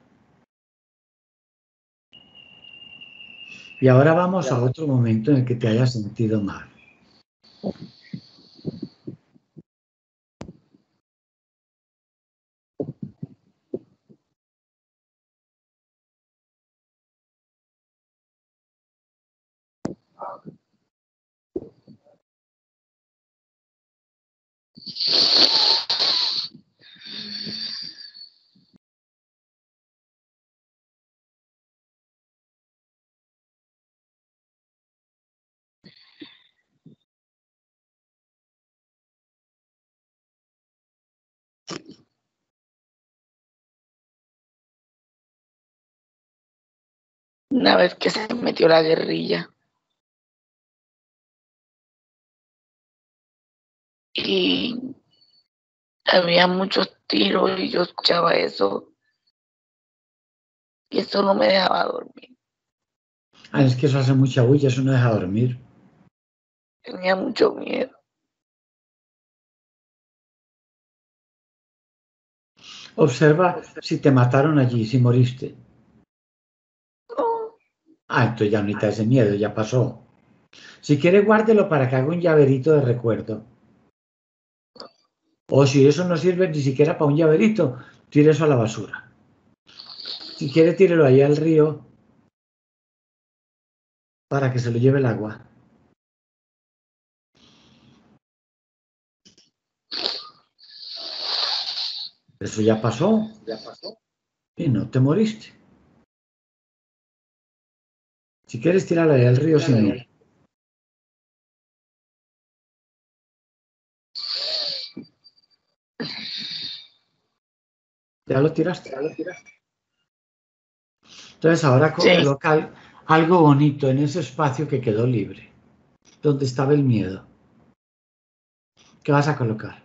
Y ahora vamos a otro momento en el que te hayas sentido mal. Una vez que se metió la guerrilla. Y había muchos tiros y yo escuchaba eso. Y eso no me dejaba dormir. Ah, es que eso hace mucha bulla, eso no deja dormir. Tenía mucho miedo. Observa si te mataron allí, si moriste. No. Ah, entonces ya no necesita ese miedo, ya pasó. Si quiere, guárdelo para que haga un llaverito de recuerdo. O si eso no sirve ni siquiera para un llaverito, tire eso a la basura. Si quiere, tírelo ahí al río para que se lo lleve el agua. Eso ya pasó y no te moriste. Si quieres, tíralo ahí al río sin mí. ¿Ya lo tiraste? Entonces ahora coloca algo bonito en ese espacio que quedó libre, donde estaba el miedo. ¿Qué vas a colocar?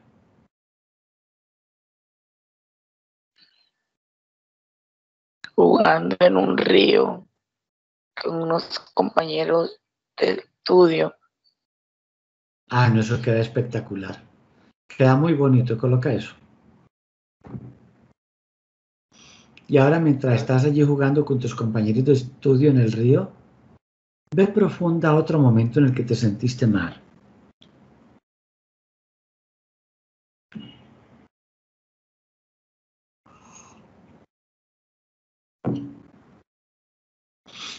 Jugando en un río con unos compañeros de estudio. Ah, no, eso queda espectacular. Queda muy bonito, coloca eso. Y ahora mientras estás allí jugando con tus compañeritos de estudio en el río, ve profunda a otro momento en el que te sentiste mal.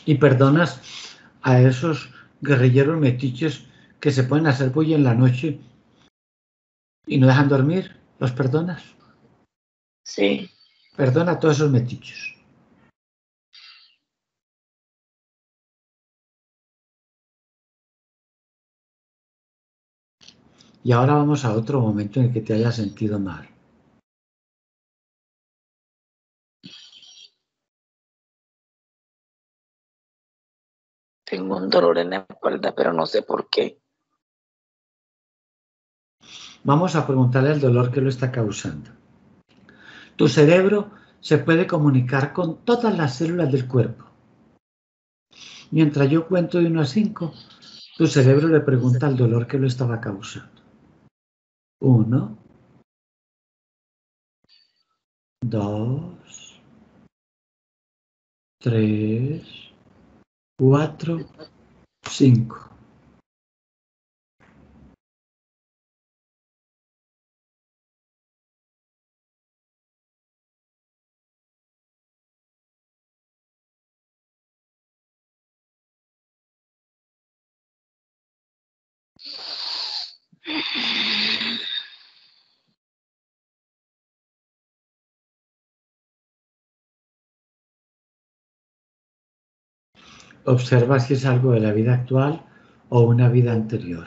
Y perdonas a esos guerrilleros metiches que se pueden hacer bulla en la noche y no dejan dormir. ¿Los perdonas? Sí. Perdona a todos esos metiches. Y ahora vamos a otro momento en el que te hayas sentido mal. Tengo un dolor en la espalda, pero no sé por qué. Vamos a preguntarle al dolor que lo está causando. Tu cerebro se puede comunicar con todas las células del cuerpo. Mientras yo cuento de 1 a 5, tu cerebro le pregunta al dolor que lo estaba causando. 1, 2, 3, 4, 5. Observa si es algo de la vida actual o una vida anterior.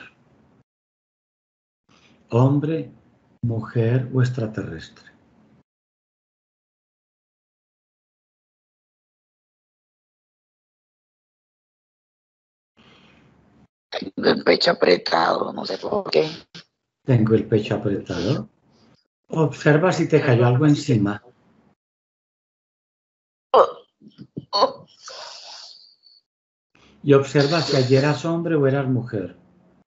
Hombre, mujer o extraterrestre. Tengo el pecho apretado, no sé por qué. Tengo el pecho apretado. Observa si te cayó algo encima. Y observa si ayer eras hombre o eras mujer.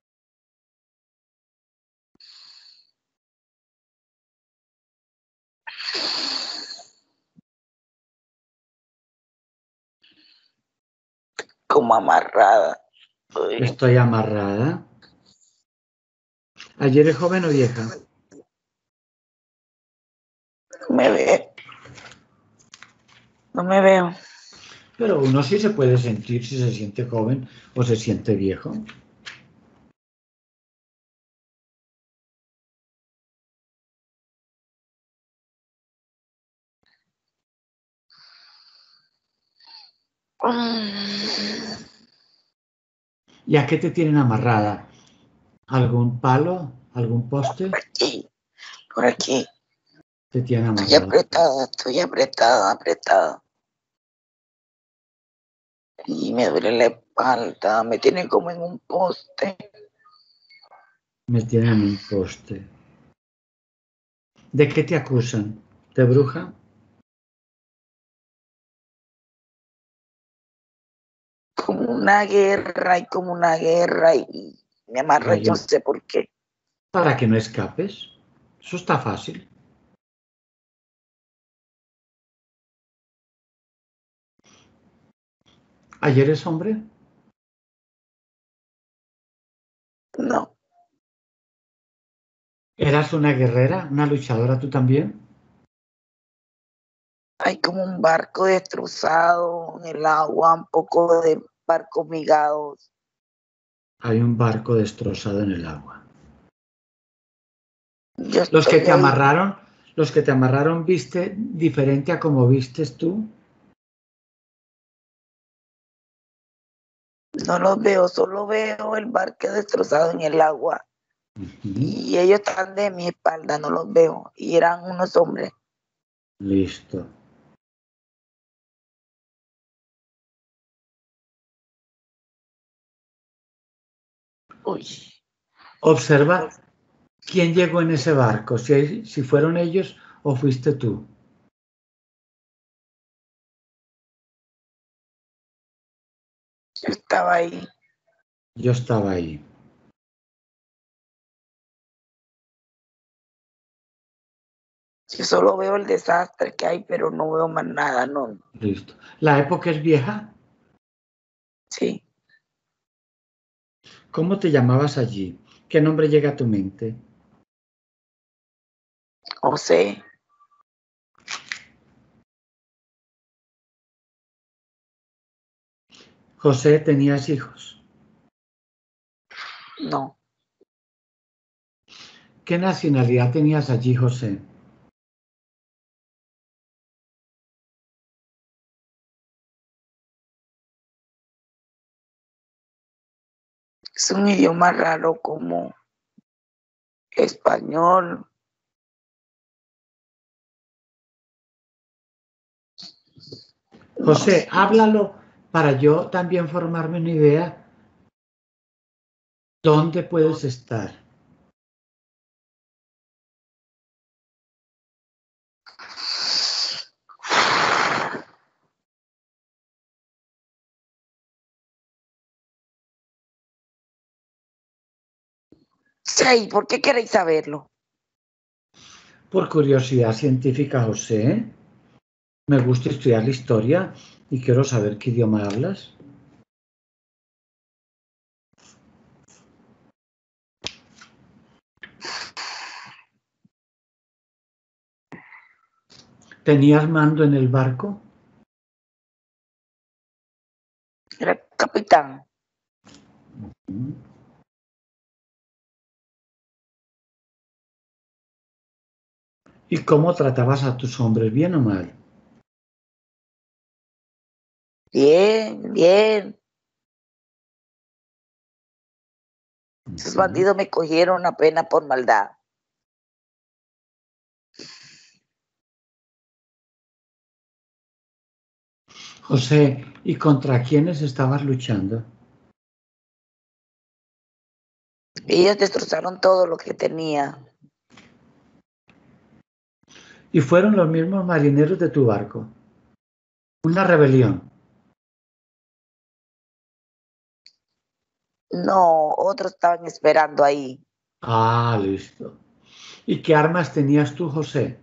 Como amarrada. Estoy amarrada. ¿Ayer es joven o vieja? No me veo. No me veo. Pero uno sí se puede sentir si se siente joven o se siente viejo. ¿Y a qué te tienen amarrada? ¿Algún palo? ¿Algún poste? Aquí, por aquí. Te tienen Estoy amarrada. apretada. Y me duele la espalda, me tienen como en un poste. Me tienen en un poste. ¿De qué te acusan? ¿De bruja? Como una guerra y me amarra, yo no sé por qué. Para que no escapes. Eso está fácil. ¿Ayer es hombre? No, ¿Eras una guerrera, una luchadora tú también? hay como un barco destrozado en el agua, un poco de barcos migados. Hay un barco destrozado en el agua. Yo Los que estoy te ahí, amarraron, ¿viste diferente a como vistes tú? no los veo, solo veo el barco destrozado en el agua. Y ellos están de mi espalda, no los veo. Y eran unos hombres. Listo. Uy, Observa quién llegó en ese barco, si fueron ellos o fuiste tú. yo estaba ahí. Yo estaba ahí. Yo solo veo el desastre que hay, pero no veo más nada, no. Listo. ¿La época es vieja? Sí, ¿Cómo te llamabas allí? ¿Qué nombre llega a tu mente? José, José, ¿tenías hijos? No. ¿Qué nacionalidad tenías allí, José? Es un idioma raro como español. José, háblalo para yo también formarme una idea. ¿Dónde puedes estar? Sí, ¿por qué queréis saberlo? Por curiosidad científica, José. Me gusta estudiar la historia y quiero saber qué idioma hablas. ¿Tenías mando en el barco? Era capitán. ¿Y cómo tratabas a tus hombres, bien o mal? Bien, bien. Esos bandidos me cogieron apenas por maldad. José, ¿y contra quiénes estabas luchando? Ellos destrozaron todo lo que tenía. Y fueron los mismos marineros de tu barco. Una rebelión. No, otros estaban esperando ahí. Ah, listo. ¿Y qué armas tenías tú, José?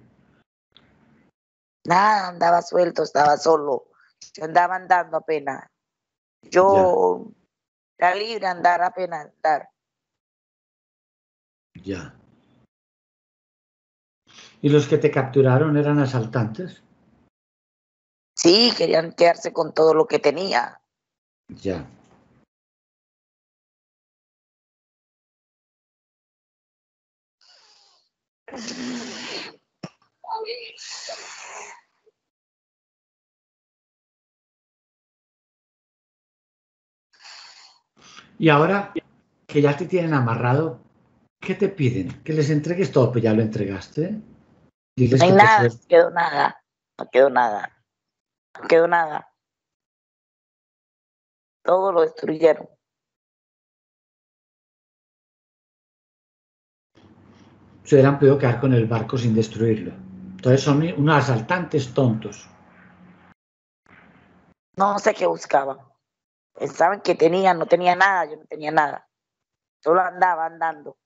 Nada, andaba suelto, estaba solo. Se andaba andando apenas. Ya, Yo era libre andar apenas andar. ya. ¿Y los que te capturaron eran asaltantes? Sí, querían quedarse con todo lo que tenía. Ya. Y ahora que ya te tienen amarrado, ¿qué te piden? Que les entregues todo, pues ya lo entregaste. Diles No hay que te nada, no suelten. quedó nada, no quedó nada, no quedó nada. Todo lo destruyeron. Se hubieran podido quedar con el barco sin destruirlo. Entonces son unos asaltantes tontos. No sé qué buscaban. Pensaban que tenía, no tenía nada, yo no tenía nada. Solo andaba andando.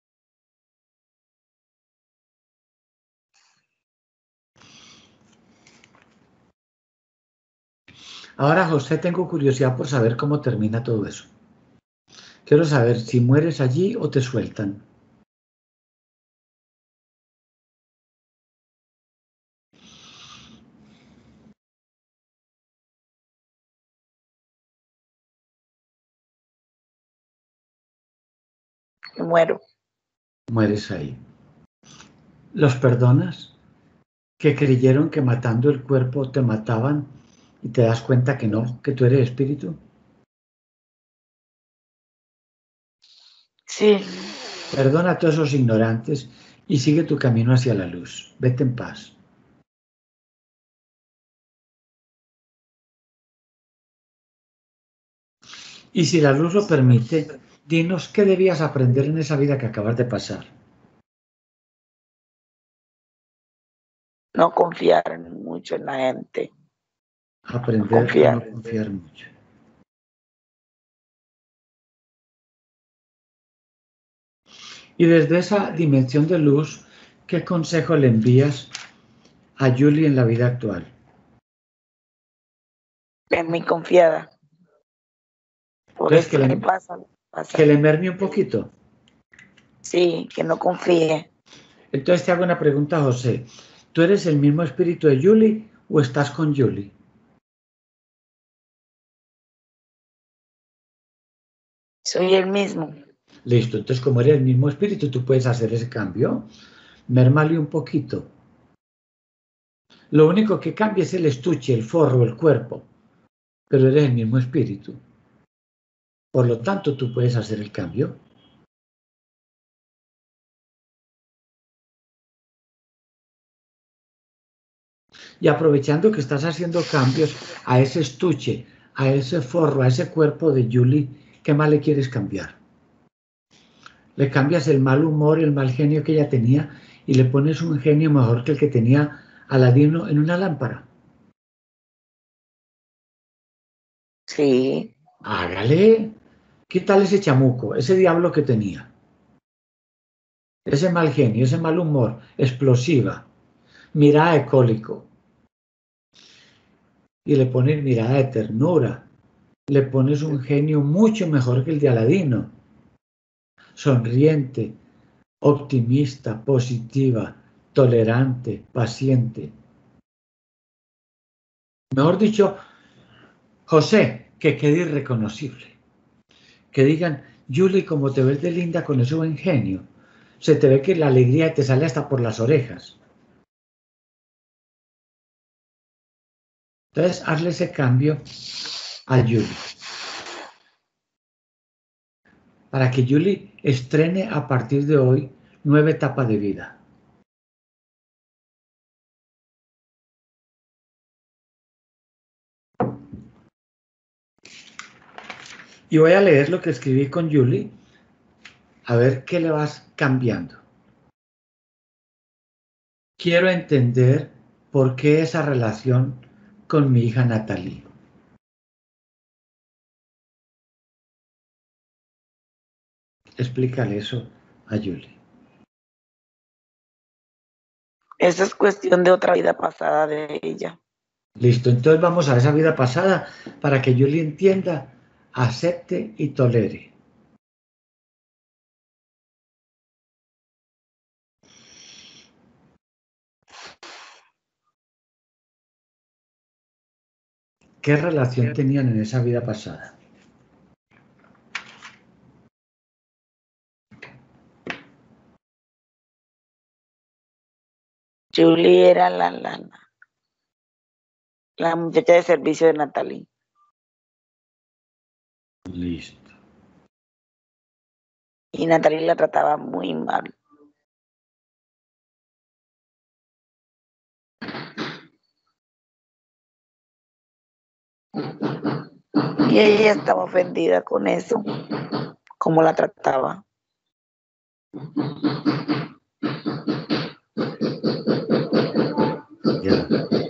Ahora, José, tengo curiosidad por saber cómo termina todo eso. Quiero saber si mueres allí o te sueltan. Me muero. Mueres ahí. ¿Los perdonas? ¿Que creyeron que matando el cuerpo te mataban y te das cuenta que no, que tú eres espíritu? Sí. Perdona a todos esos ignorantes y sigue tu camino hacia la luz. Vete en paz. Y si la luz lo permite, dinos qué debías aprender en esa vida que acabas de pasar. No confiar mucho en la gente. No Aprender a no confiar. confiar mucho. Y desde esa dimensión de luz, ¿qué consejo le envías a Julie en la vida actual? Es muy confiada. Por Entonces, eso le pasa, que pasa. le merme un poquito. Sí, que no confíe. Entonces te hago una pregunta, José. ¿Tú eres el mismo espíritu de Julie o estás con Julie? Soy el mismo. Listo, entonces como eres el mismo espíritu, tú puedes hacer ese cambio. Mérmale un poquito. Lo único que cambia es el estuche, el forro, el cuerpo, pero eres el mismo espíritu. Por lo tanto, tú puedes hacer el cambio. Y aprovechando que estás haciendo cambios a ese estuche, a ese forro, a ese cuerpo de Julie, ¿qué más le quieres cambiar? Le cambias el mal humor, el mal genio que ella tenía y le pones un genio mejor que el que tenía Aladino en una lámpara. Sí. Hágale. ¿Qué tal ese chamuco, ese diablo que tenía? Ese mal genio, ese mal humor, explosiva, mirada de cólico. Y le pones mirada de ternura. Le pones un genio mucho mejor que el de Aladino. Sonriente, optimista, positiva, tolerante, paciente. Mejor dicho, José, que quede irreconocible. Que digan, Julie, como te ves de linda con ese buen genio. Se te ve que la alegría te sale hasta por las orejas. Entonces, hazle ese cambio a Julie. Para que Julie estrene a partir de hoy nueva etapa de vida. Y voy a leer lo que escribí con Julie, a ver qué le vas cambiando. Quiero entender por qué esa relación con mi hija Natalie. Explícale eso a Julie. Esa es cuestión de otra vida pasada de ella. Listo, entonces vamos a esa vida pasada para que Julie entienda, acepte y tolere. ¿Qué relación tenían en esa vida pasada? Julie era la muchacha de servicio de Natalie. Listo. Y Natalie la trataba muy mal. Y ella estaba ofendida con eso, cómo la trataba. Ya.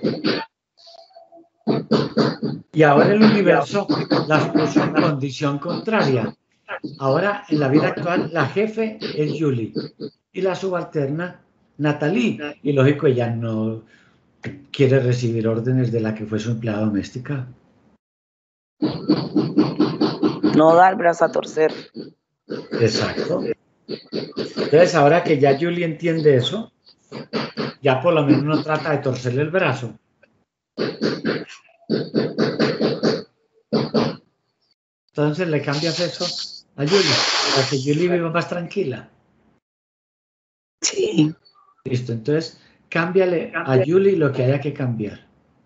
Y ahora el universo las puso en condición contraria. Ahora, en la vida actual, la jefe es Julie y la subalterna Natalie. Y lógico, ella no quiere recibir órdenes de la que fue su empleada doméstica. No da el brazo a torcer. Exacto. Entonces, ahora que ya Julie entiende eso, ya por lo menos no trata de torcerle el brazo. Entonces le cambias eso a Julie, para que Julie viva más tranquila. Sí. Listo, entonces cámbiale a Julie lo que haya que cambiar.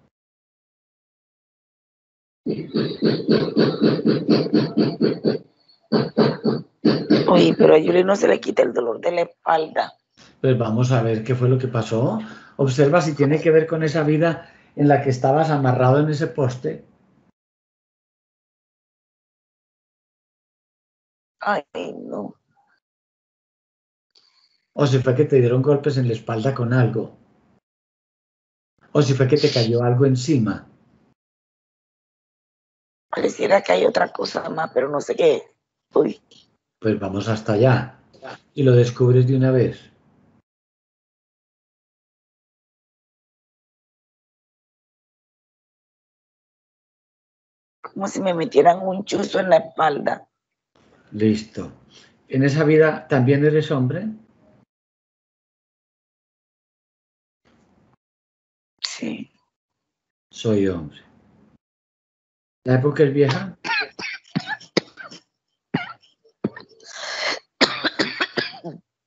Oye, pero a Julie no se le quita el dolor de la espalda. Pues vamos a ver qué fue lo que pasó. Observa si tiene que ver con esa vida en la que estabas amarrado en ese poste. Ay, no. O si fue que te dieron golpes en la espalda con algo. O si fue que te cayó algo encima. Pareciera que hay otra cosa más, pero no sé qué. Uy. Pues vamos hasta allá. Y lo descubres de una vez. Como si me metieran un chuzo en la espalda. Listo. ¿En esa vida también eres hombre? Sí. Soy hombre. ¿La época es vieja?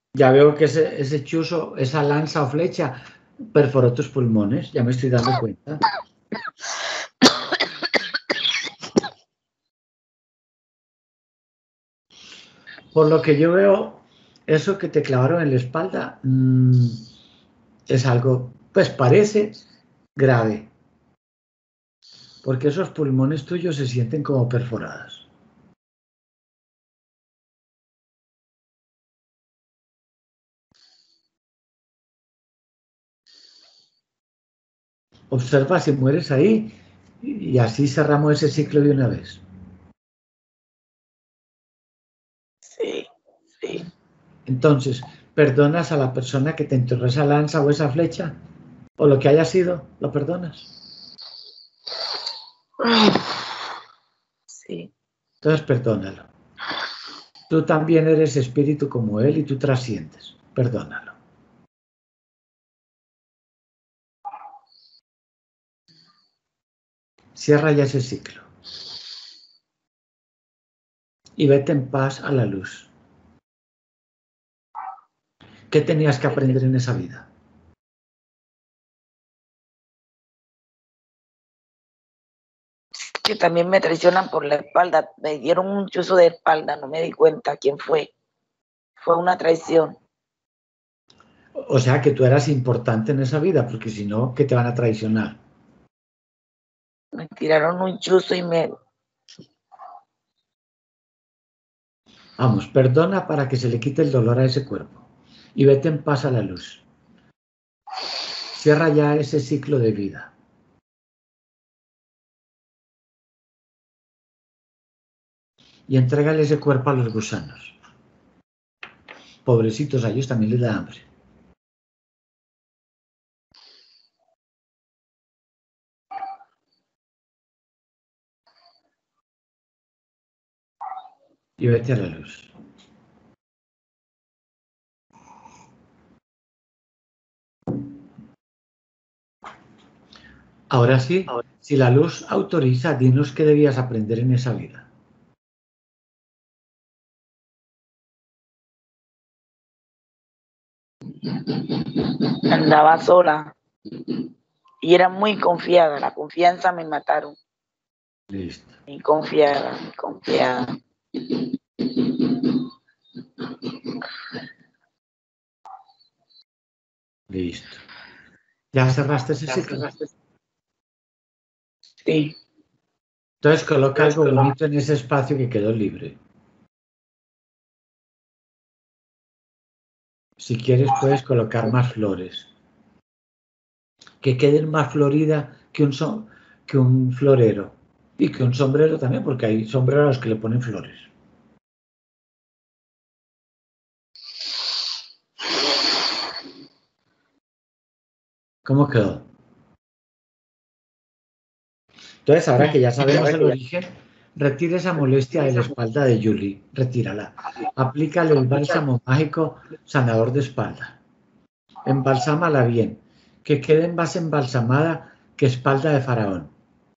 Ya veo que ese chuzo, esa lanza o flecha perforó tus pulmones, ya me estoy dando cuenta. Por lo que yo veo, eso que te clavaron en la espalda es algo, pues parece grave, porque esos pulmones tuyos se sienten como perforados. Observa si mueres ahí y así cerramos ese ciclo de una vez. Sí, sí. Entonces, ¿perdonas a la persona que te enterró esa lanza o esa flecha? ¿O lo que haya sido? ¿Lo perdonas? Sí. Entonces, perdónalo. Tú también eres espíritu como él y tú trasciendes. Perdónalo. Cierra ya ese ciclo. Y vete en paz a la luz. ¿Qué tenías que aprender en esa vida? Que también me traicionan por la espalda. Me dieron un chuzo de espalda, no me di cuenta quién fue. Fue una traición. O sea que tú eras importante en esa vida, porque si no, ¿qué te van a traicionar? Me tiraron un chuzo y me... Vamos, perdona para que se le quite el dolor a ese cuerpo. Y vete en paz a la luz. Cierra ya ese ciclo de vida. Y entrégale ese cuerpo a los gusanos. Pobrecitos, a ellos también les da hambre. Y vete a la luz. Ahora sí, si la luz autoriza, dinos qué debías aprender en esa vida. Andaba sola y era muy confiada. La confianza me mataron. Listo. Muy confiada, muy confiada. Listo. ¿Ya cerraste ese ciclo? Sí. Entonces coloca algo bonito en ese espacio que quedó libre. Si quieres puedes colocar más flores. Que queden más florida que un florero. Y que un sombrero también, porque hay sombreros a los que le ponen flores. ¿Cómo quedó? Entonces, ahora que ya sabemos el origen, retira esa molestia de la espalda de Julie. Retírala. Aplícale el bálsamo mágico sanador de espalda. Embalsámala bien. Que quede más embalsamada que espalda de faraón.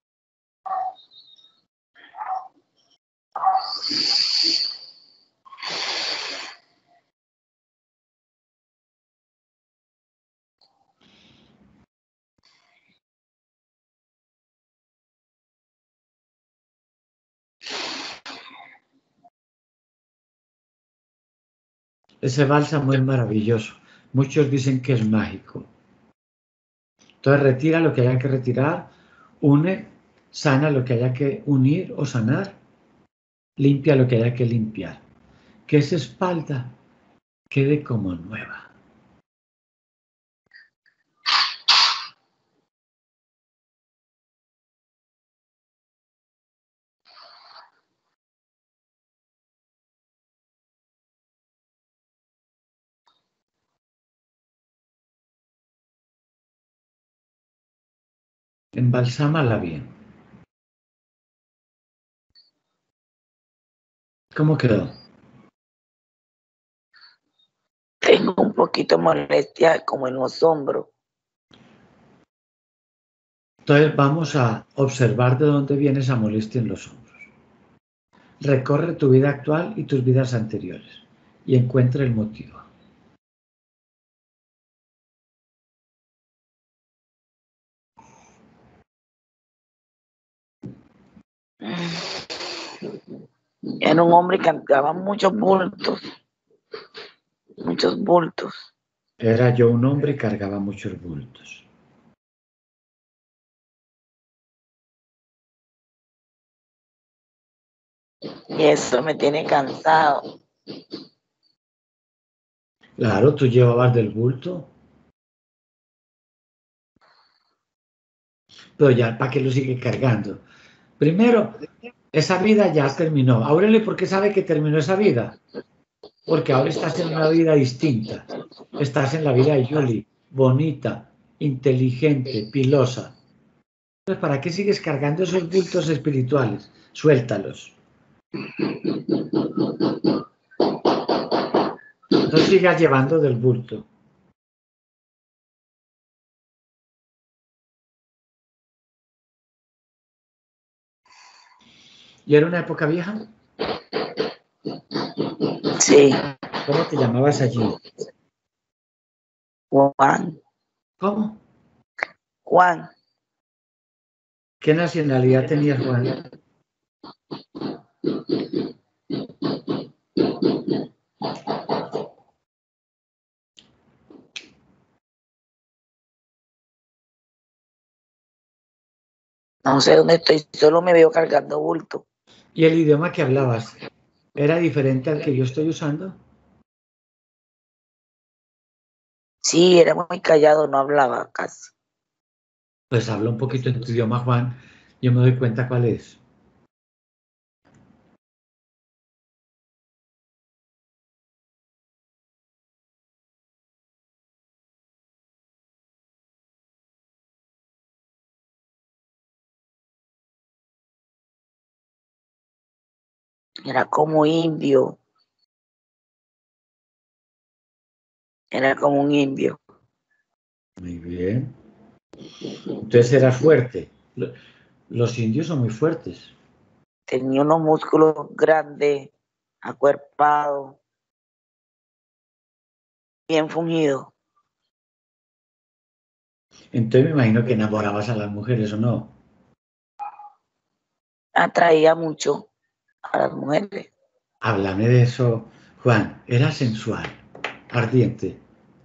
Ese bálsamo es maravilloso. Muchos dicen que es mágico. Entonces retira lo que haya que retirar, une, sana lo que haya que unir o sanar, limpia lo que haya que limpiar. Que esa espalda quede como nueva. Embalsámala bien. ¿Cómo quedó? Tengo un poquito molestia como en los hombros. Entonces vamos a observar de dónde viene esa molestia en los hombros. Recorre tu vida actual y tus vidas anteriores y encuentra el motivo. Era un hombre que cargaba muchos bultos. Muchos bultos. Era yo un hombre y cargaba muchos bultos. Y eso me tiene cansado. Claro, tú llevabas del bulto. Pero ya, ¿para qué lo sigue cargando? Primero, esa vida ya terminó. Aurelio, ¿por qué sabe que terminó esa vida? Porque ahora estás en una vida distinta. Estás en la vida de Julie, bonita, inteligente, pilosa. Entonces, ¿para qué sigues cargando esos bultos espirituales? Suéltalos. No sigas llevando del bulto. ¿Y era una época vieja? Sí. ¿Cómo te llamabas allí? Juan. ¿Cómo? Juan. ¿Qué nacionalidad tenías, Juan? No sé dónde estoy, solo me veo cargando bulto. ¿Y el idioma que hablabas era diferente al que yo estoy usando? Sí, era muy callado, no hablaba casi. Pues habla un poquito en tu idioma, Juan. Yo me doy cuenta cuál es. Era como indio. Era como un indio. Muy bien. Entonces era fuerte. Los indios son muy fuertes. Tenía unos músculos grandes, acuerpados, bien fungidos. Entonces me imagino que enamorabas a las mujeres, ¿o no? Atraía mucho a las mujeres. Háblame de eso, Juan. Era sensual, ardiente.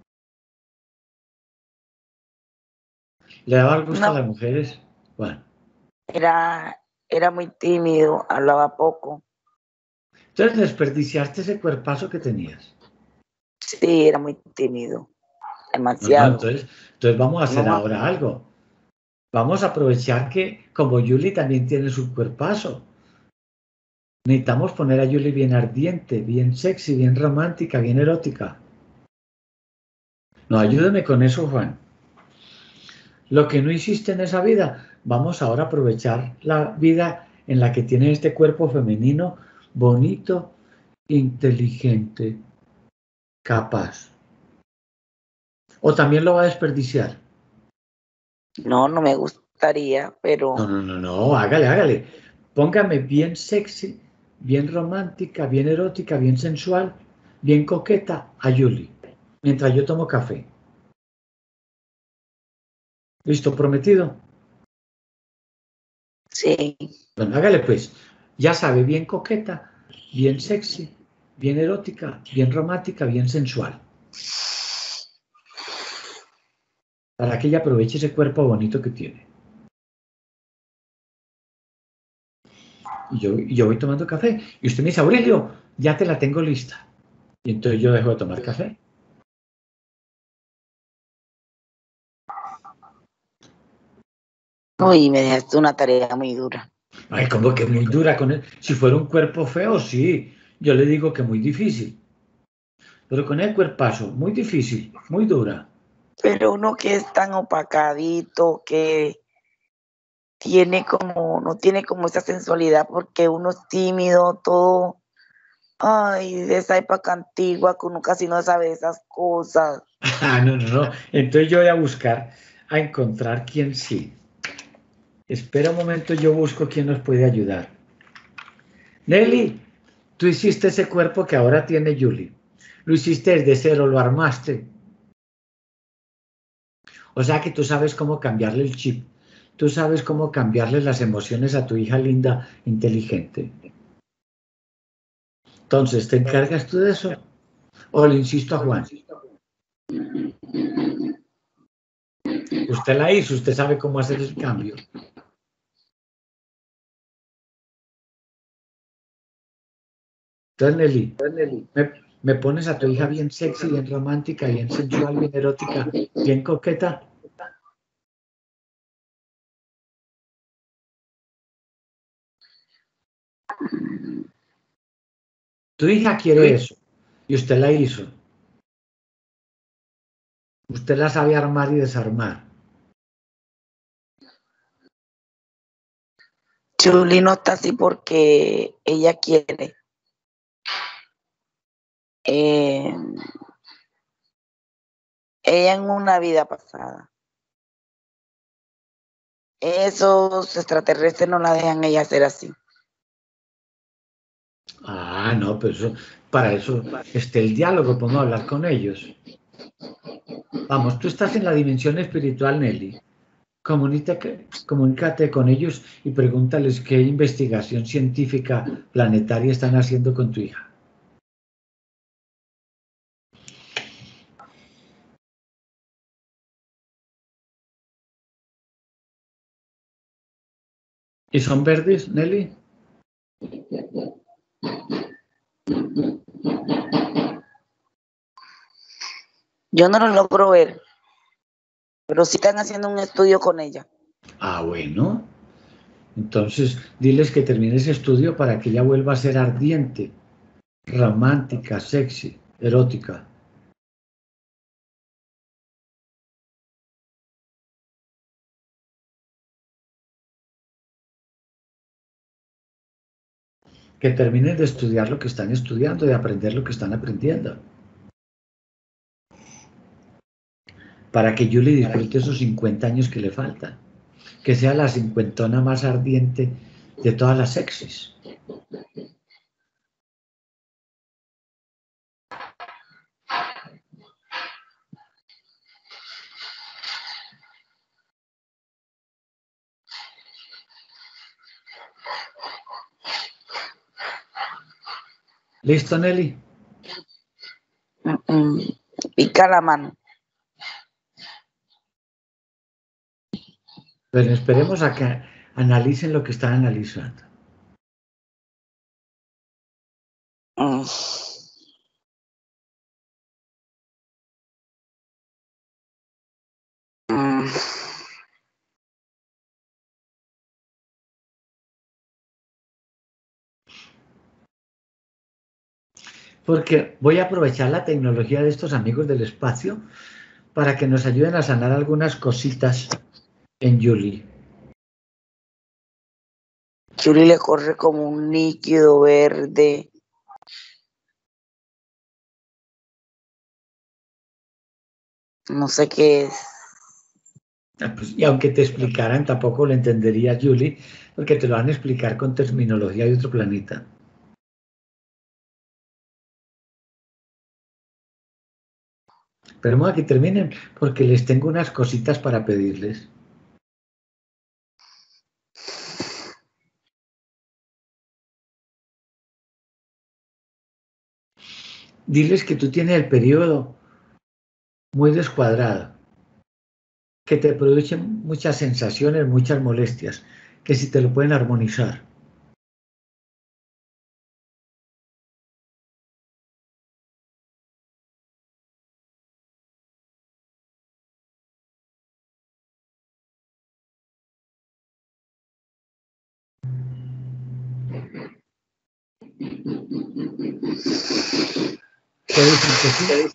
¿Le daba gusto a No, las mujeres, Juan? era muy tímido, hablaba poco. Entonces desperdiciaste ese cuerpazo que tenías. Sí, era muy tímido, No, demasiado. entonces vamos a hacer No, ahora algo. Vamos a aprovechar que como Yuli también tiene su cuerpazo. Necesitamos poner a Yuli bien ardiente, bien sexy, bien romántica, bien erótica. No, ayúdame con eso, Juan. Lo que no hiciste en esa vida, vamos ahora a aprovechar la vida en la que tienes este cuerpo femenino bonito, inteligente, capaz. O también lo va a desperdiciar. no me gustaría, No, pero no, no, no, hágale, hágale. Póngame bien sexy, bien romántica, bien erótica, bien sensual, bien coqueta a Yuli, mientras yo tomo café. ¿Listo? ¿Prometido? sí. Bueno, hágale pues. Ya sabe, bien coqueta, bien sexy, bien erótica, bien romántica, bien sensual. Para que ella aproveche ese cuerpo bonito que tiene. Y yo voy tomando café. Y usted me dice, Aurelio, ya te la tengo lista. Y entonces yo dejo de tomar café. Uy, me dejaste una tarea muy dura. Ay, como que muy dura con él. Si fuera un cuerpo feo, sí. Yo le digo que muy difícil. Pero con el cuerpazo, muy difícil, muy dura. Pero uno que es tan opacadito, que no tiene como esa sensualidad, porque uno es tímido, todo, ay, de esa época antigua que uno casi no sabe esas cosas. Ah, no, no, no. Entonces yo voy a buscar, a encontrar quién sí. Espera un momento, yo busco quién nos puede ayudar. Nelly, tú hiciste ese cuerpo que ahora tiene Julie. Lo hiciste desde cero, lo armaste. O sea que tú sabes cómo cambiarle el chip. tú sabes cómo cambiarle las emociones a tu hija linda, inteligente. Entonces, ¿te encargas tú de eso? ¿O le insisto a Juan? Usted la hizo, usted sabe cómo hacer el cambio. Entonces, Nelly, me pones a tu hija bien sexy, bien romántica, bien sensual, bien erótica, bien coqueta. Tu hija quiere eso y usted la hizo. Usted la sabe armar y desarmar. Julie no está así porque ella quiere. Ella en una vida pasada. Esos extraterrestres no la dejan ella ser así. Ah, no, pero eso, para eso el diálogo, podemos hablar con ellos. Vamos, tú estás en la dimensión espiritual, Nelly. Comunícate con ellos y pregúntales qué investigación científica planetaria están haciendo con tu hija. ¿Y son verdes, Nelly? Yo no lo logro ver, pero sí están haciendo un estudio con ella. Ah, bueno. Entonces, diles que termine ese estudio para que ella vuelva a ser ardiente, romántica, sexy, erótica. Que terminen de estudiar lo que están estudiando, de aprender lo que están aprendiendo. Para que Julie disfrute esos 50 años que le faltan. Que sea la cincuentona más ardiente de todas las sexys. ¿Listo, Nelly? Pica la mano. Pero esperemos a que analicen lo que están analizando. Mm. Mm. Porque voy a aprovechar la tecnología de estos amigos del espacio para que nos ayuden a sanar algunas cositas en Julie. Julie le corre como un líquido verde. No sé qué es. Pues, y aunque te explicaran, tampoco lo entendería Julie, porque te lo van a explicar con terminología de otro planeta. Pero vamos a que terminen, porque les tengo unas cositas para pedirles. Diles que tú tienes el periodo muy descuadrado, que te producen muchas sensaciones, muchas molestias, que si te lo pueden armonizar. ¿Te dicen que sí?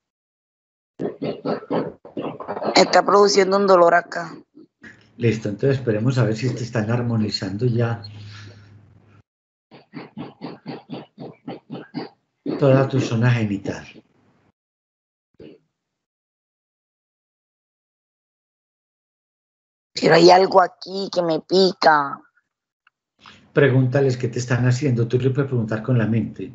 Está produciendo un dolor acá. Listo, entonces esperemos a ver si te están armonizando ya toda tu zona genital. Pero hay algo aquí que me pica. Pregúntales qué te están haciendo, tú le puedes preguntar con la mente.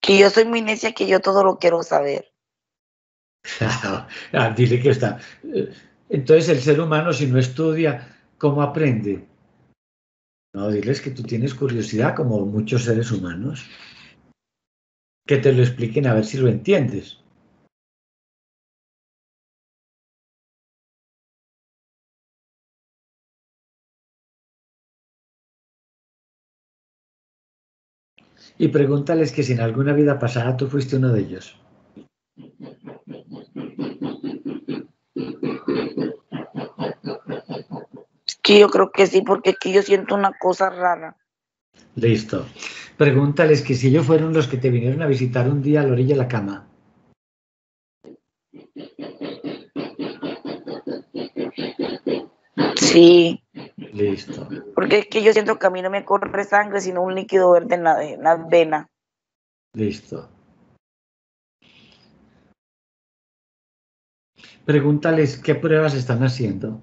Que yo soy muy necia, que yo todo lo quiero saber. Dile que está. Entonces el ser humano, si no estudia, ¿cómo aprende? No, diles que tú tienes curiosidad como muchos seres humanos. Que te lo expliquen a ver si lo entiendes. Y pregúntales que si en alguna vida pasada tú fuiste uno de ellos. Que yo creo que sí, porque aquí yo siento una cosa rara. Listo. Pregúntales que si ellos fueron los que te vinieron a visitar un día a la orilla de la cama. Sí. Listo. Porque es que yo siento que a mí no me corre sangre, sino un líquido verde en las venas. Listo. Pregúntales qué pruebas están haciendo.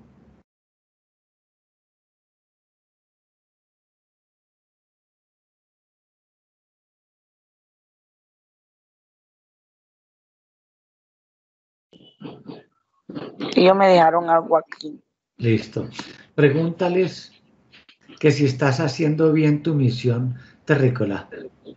Ellos me dejaron algo aquí. Listo. Pregúntales que si estás haciendo bien tu misión terrícola.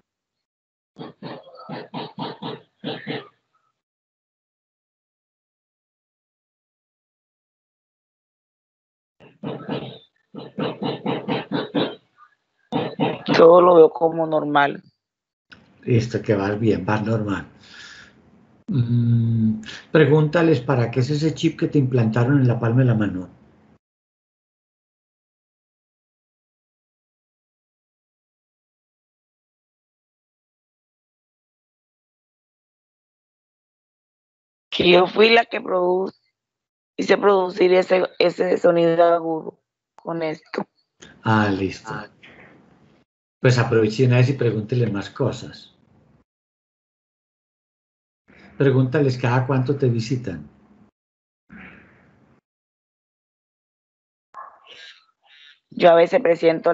Todo lo veo como normal. Listo, que vas bien, vas normal. Pregúntales para qué es ese chip que te implantaron en la palma de la mano. Que yo fui la que hice producir ese sonido agudo con esto. Listo. Pues aprovechen a eso y pregúntenle más cosas. Pregúntales cada cuánto te visitan. Yo a veces presiento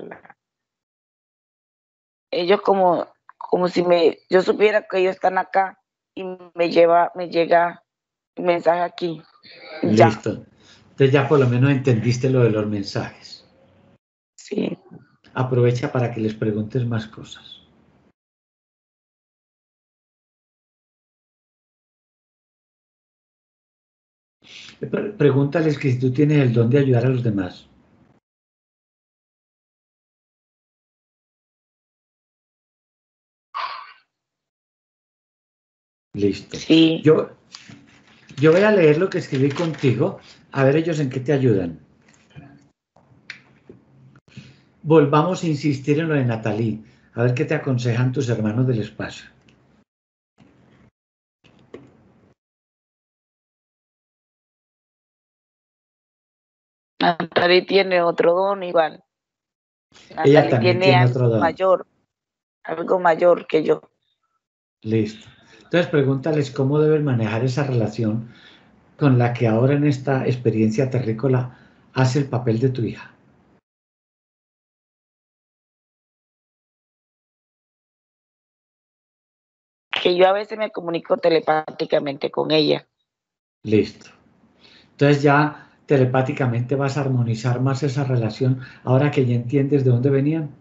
ellos como si yo supiera que ellos están acá y me llega un mensaje aquí. Ya. Listo. Entonces ya por lo menos entendiste lo de los mensajes. Sí. Aprovecha para que les preguntes más cosas. Pregúntales que si tú tienes el don de ayudar a los demás. Listo. Sí. Yo voy a leer lo que escribí contigo, a ver ellos en qué te ayudan. Volvamos a insistir en lo de Natalie, a ver qué te aconsejan tus hermanos del espacio. Natalie tiene otro don igual. Ella Natalie también tiene tiene otro don. algo mayor que yo. Listo. Entonces pregúntales cómo deben manejar esa relación con la que ahora en esta experiencia terrícola hace el papel de tu hija. Que yo a veces me comunico telepáticamente con ella. Listo. Entonces ya telepáticamente vas a armonizar más esa relación ahora que ya entiendes de dónde venían.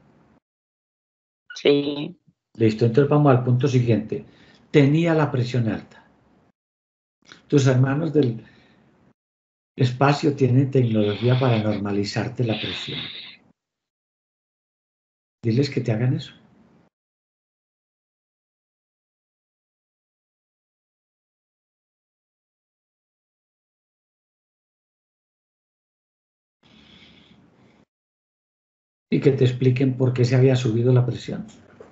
Sí. Listo, entonces vamos al punto siguiente. Tenía la presión alta. Tus hermanos del espacio tienen tecnología para normalizarte la presión. Diles que te hagan eso. Y que te expliquen por qué se había subido la presión.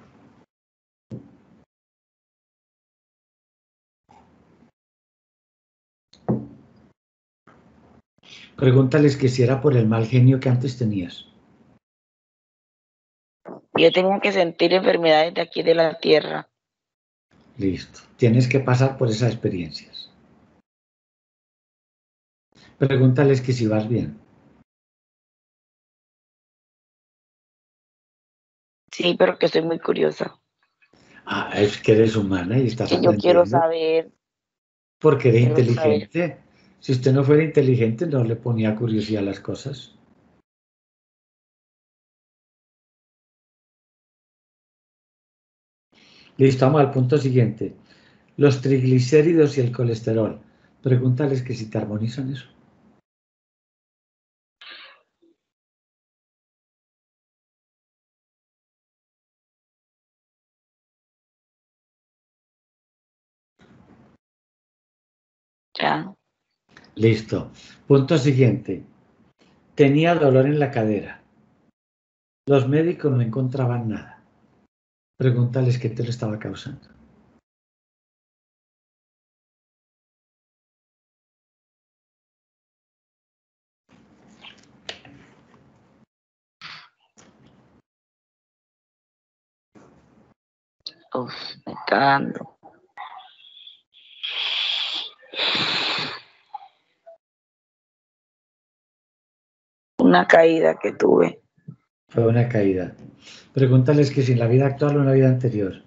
Pregúntales que si era por el mal genio que antes tenías. Yo tengo que sentir enfermedades de aquí de la tierra. Listo. Tienes que pasar por esas experiencias. Pregúntales que si vas bien. Sí, pero que soy muy curiosa. Ah, es que eres humana y estás Que yo quiero aprendiendo saber, porque eres quiero saber. inteligente. Si usted no fuera inteligente, no le ponía curiosidad a las cosas. Listo, vamos al punto siguiente. Los triglicéridos y el colesterol. Pregúntales que si te armonizan eso. Ya. Listo. Punto siguiente. Tenía dolor en la cadera. Los médicos no encontraban nada. Pregúntales qué te lo estaba causando. Uf, me está dando. Una caída que tuve. Fue una caída. Pregúntales que si en la vida actual o en la vida anterior.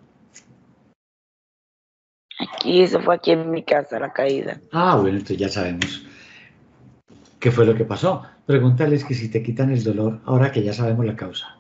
Aquí, eso fue aquí en mi casa, la caída. Ah, bueno, entonces ya sabemos qué fue lo que pasó. Pregúntales que si te quitan el dolor ahora que ya sabemos la causa.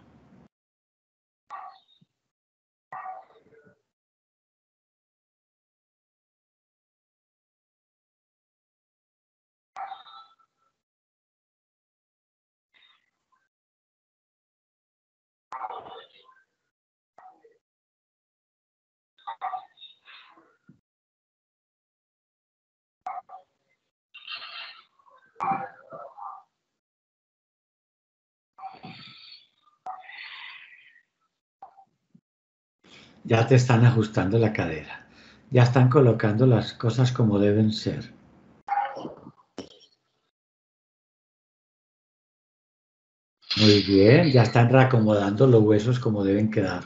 Ya te están ajustando la cadera. Ya están colocando las cosas como deben ser. Muy bien, ya están reacomodando los huesos como deben quedar.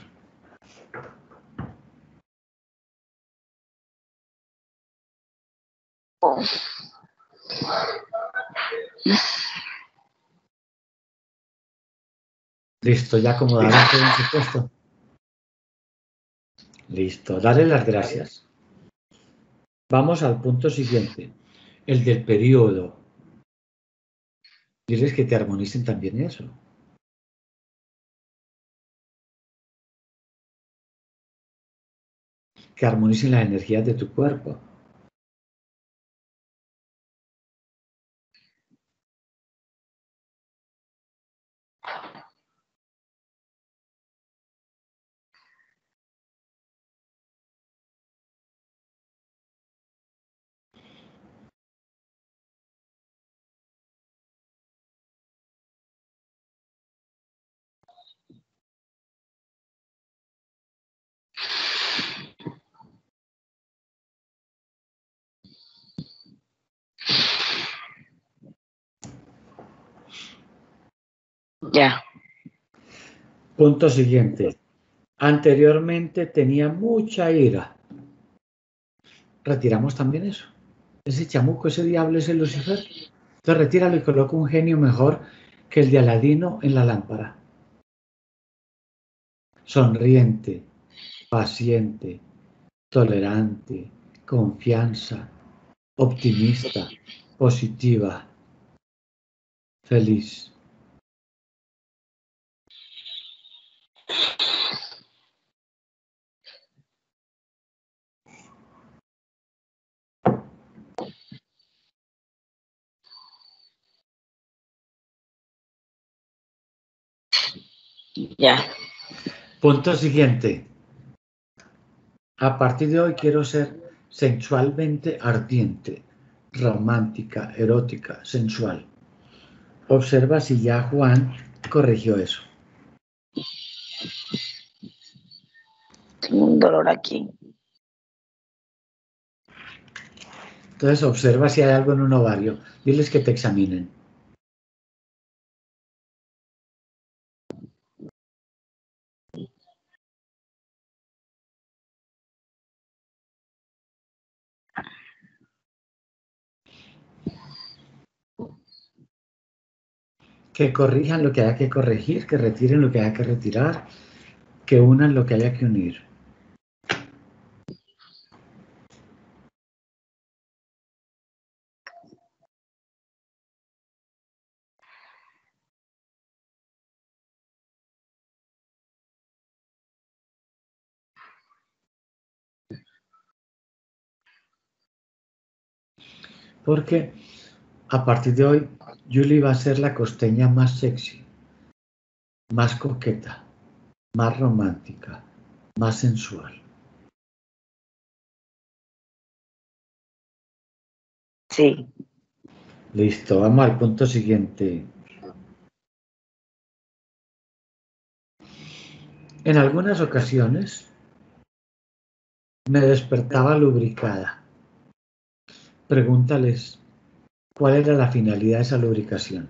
Uf, Listo, ya acomodaron todo en su puesto. Listo, dale las gracias. Vamos al punto siguiente, el del periodo. Diles que te armonicen también eso. Que armonicen las energías de tu cuerpo. ya. Punto siguiente. Anteriormente tenía mucha ira. Retiramos también eso. Ese chamuco, ese diablo, ese Lucifer. Entonces retíralo y coloca un genio mejor que el de Aladino en la lámpara. Sonriente, paciente, tolerante, confianza, optimista, positiva, feliz. Ya. Punto siguiente. A partir de hoy quiero ser sexualmente ardiente, romántica, erótica, sensual. Observa si ya Juan corrigió eso. Tengo un dolor aquí. Entonces observa si hay algo en un ovario. Diles que te examinen. Que corrijan lo que haya que corregir, que retiren lo que haya que retirar, que unan lo que haya que unir. Porque a partir de hoy, Julie va a ser la costeña más sexy, más coqueta, más romántica, más sensual. Sí. Listo, vamos al punto siguiente. En algunas ocasiones me despertaba lubricada. Pregúntales cuál era la finalidad de esa lubricación.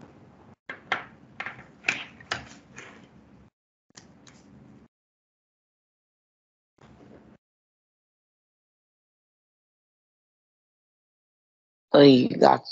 Oiga.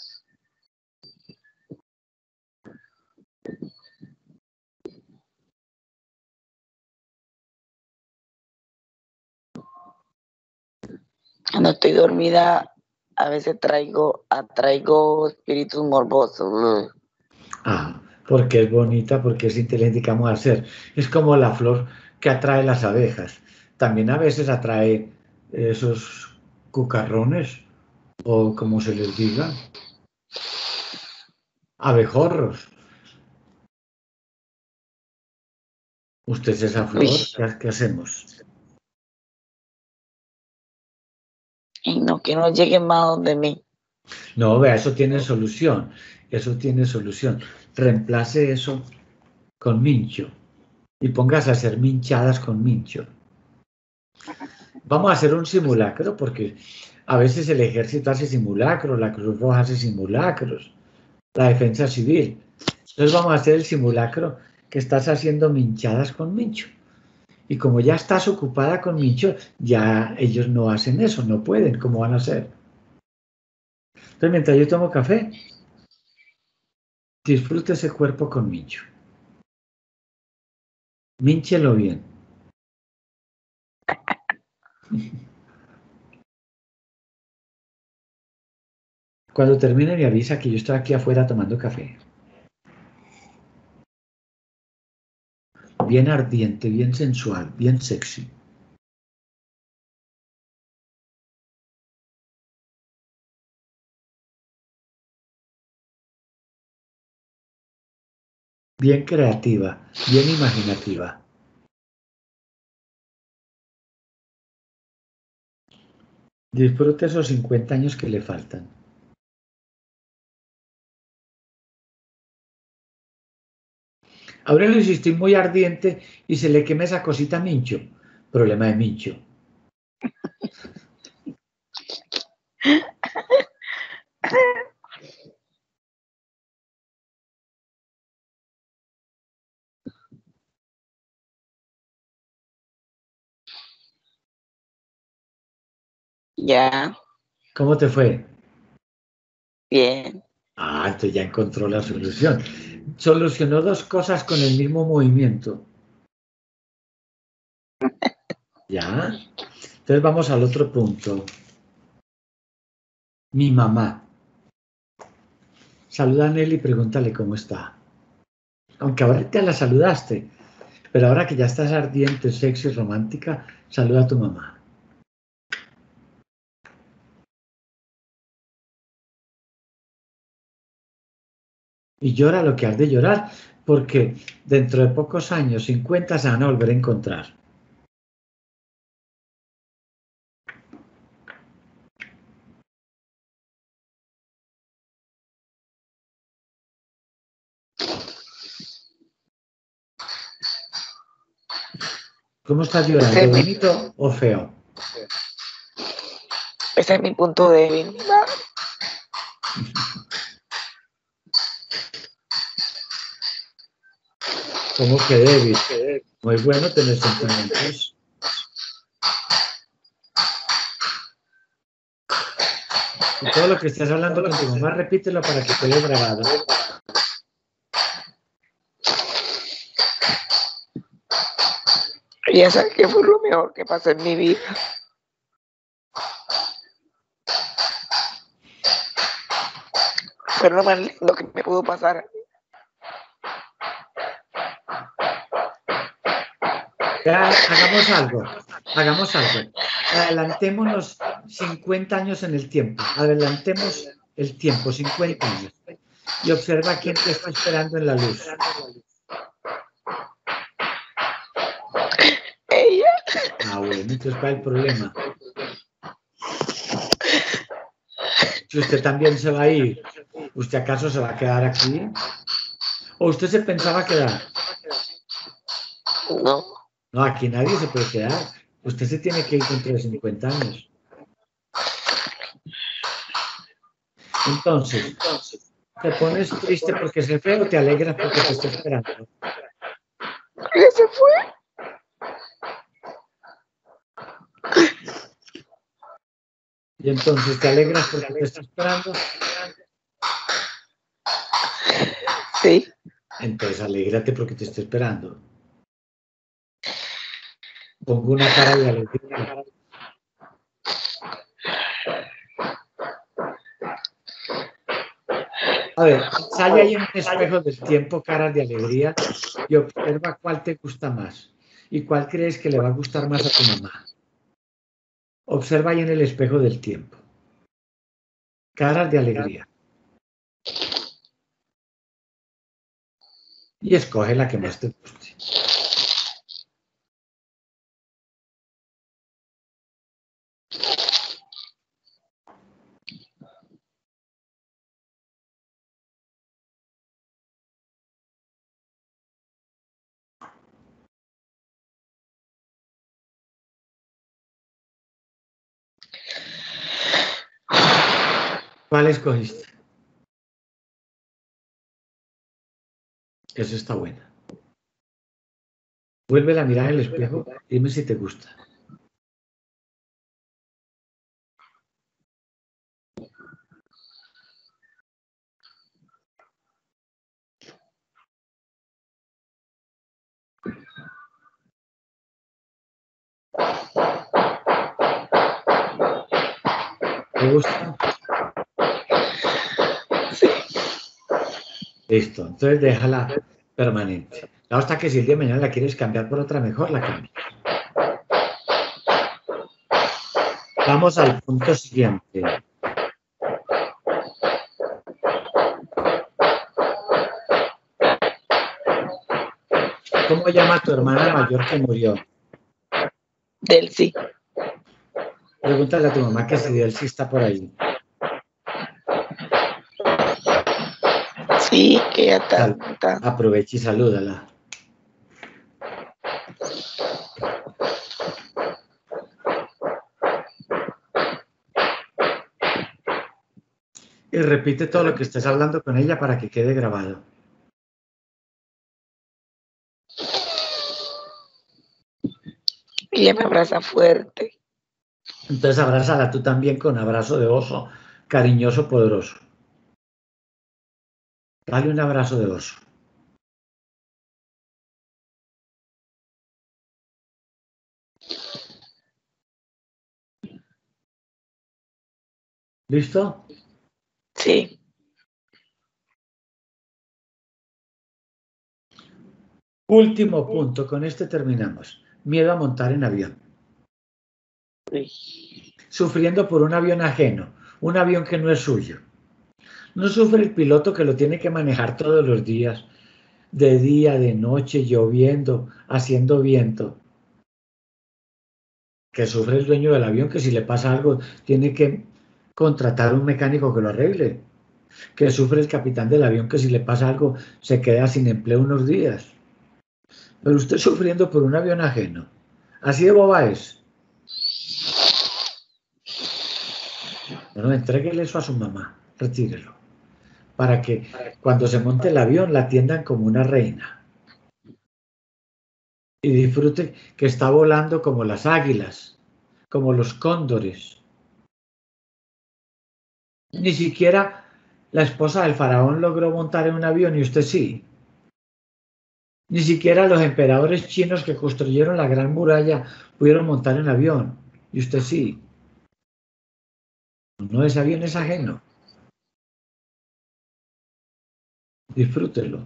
Cuando estoy dormida, a veces atraigo espíritus morbosos. Ah, porque es bonita, porque es inteligente, ¿qué vamos a hacer? Es como la flor que atrae las abejas. También a veces atrae esos cucarrones, o como se les diga, abejorros. Usted es esa flor, Uy, ¿qué hacemos? y no, que no lleguen más donde mí. No, vea, eso tiene solución. Eso tiene solución. Reemplace eso con mincho y póngase a hacer minchadas con mincho. Vamos a hacer un simulacro porque a veces el ejército hace simulacros, la Cruz Roja hace simulacros, la defensa civil. Entonces vamos a hacer el simulacro que estás haciendo minchadas con mincho. Y como ya estás ocupada con mincho, ya ellos no hacen eso, no pueden, ¿cómo van a hacer? Entonces mientras yo tomo café, disfrute ese cuerpo con mincho. Mínchelo bien. Cuando termine me avisa que yo estoy aquí afuera tomando café. Bien ardiente, bien sensual, bien sexy. Bien creativa, bien imaginativa. Disfrute esos 50 años que le faltan. Ahora lo insistí muy ardiente y se le quema esa cosita mincho. Problema de mincho. Ya, ¿Cómo te fue? bien. Ah, entonces ya encontró la solución. Solucionó dos cosas con el mismo movimiento. ¿Ya? Entonces vamos al otro punto. Mi mamá. Saluda a Nelly y pregúntale cómo está. Aunque ahora te la saludaste, pero ahora que ya estás ardiente, sexy, romántica, saluda a tu mamá. Y llora lo que has de llorar, porque dentro de pocos años, 50, se van a volver a encontrar. ¿Cómo estás Ese llorando? es mi, ¿Bonito o feo? ese es mi punto débil. ¿Cómo que débil? Muy bueno tener sentimientos. Y todo lo que estés hablando con tu mamá, repítelo para que quede grabado. Y esa que fue lo mejor que pasó en mi vida. Fue lo más lindo que me pudo pasar. Ya, hagamos algo. Adelantémonos 50 años en el tiempo. Adelantemos el tiempo, 50 años. Y observa quién te está esperando en la luz. Ella. Ah, bueno, entonces ¿cuál es el problema? Si usted también se va a ir, ¿usted acaso se va a quedar aquí? ¿O usted se pensaba quedar? No. No, aquí nadie se puede quedar. Usted se tiene que ir dentro de 50 años. Entonces, ¿te pones triste porque se fue o te alegras porque te está esperando? ¿Qué se fue? Y entonces te alegras porque te está esperando. Sí. Entonces alégrate porque te está esperando. Pongo una cara de alegría. A ver, ensaya ahí en un espejo del tiempo caras de alegría y observa cuál te gusta más y cuál crees que le va a gustar más a tu mamá. Observa ahí en el espejo del tiempo. Caras de alegría. Y escoge la que más te guste. ¿Cuál escogiste? Eso está buena. Vuelve a mirar el espejo y dime si te gusta. ¿Te gusta? Sí. Listo. Entonces déjala permanente. La hasta que si el día de mañana la quieres cambiar por otra mejor, la cambias. Vamos al punto siguiente. ¿Cómo llama tu hermana mayor que murió? Delcy. Pregúntale a tu mamá que si Delcy está por ahí. Sí, que ella está. Aprovecha y salúdala. Y repite todo lo que estés hablando con ella para que quede grabado. Ella me abraza fuerte. Entonces abrázala tú también con abrazo de oso, cariñoso, poderoso. Dale un abrazo de oso. ¿Listo? Sí. Último punto, con este terminamos. Miedo a montar en avión. Sufriendo por un avión ajeno, un avión que no es suyo. No sufre el piloto que lo tiene que manejar todos los días, de día, de noche, lloviendo, haciendo viento. Que sufre el dueño del avión que si le pasa algo tiene que contratar un mecánico que lo arregle. Que sufre el capitán del avión que si le pasa algo se queda sin empleo unos días. Pero usted sufriendo por un avión ajeno. Así de boba es. Bueno, entréguele eso a su mamá, retírelo, para que cuando se monte el avión la atiendan como una reina y disfrute que está volando como las águilas, como los cóndores. Ni siquiera la esposa del faraón logró montar en un avión y usted sí. Ni siquiera los emperadores chinos que construyeron la Gran Muralla pudieron montar en avión y usted sí. No, ese avión es ajeno. Disfrútelo.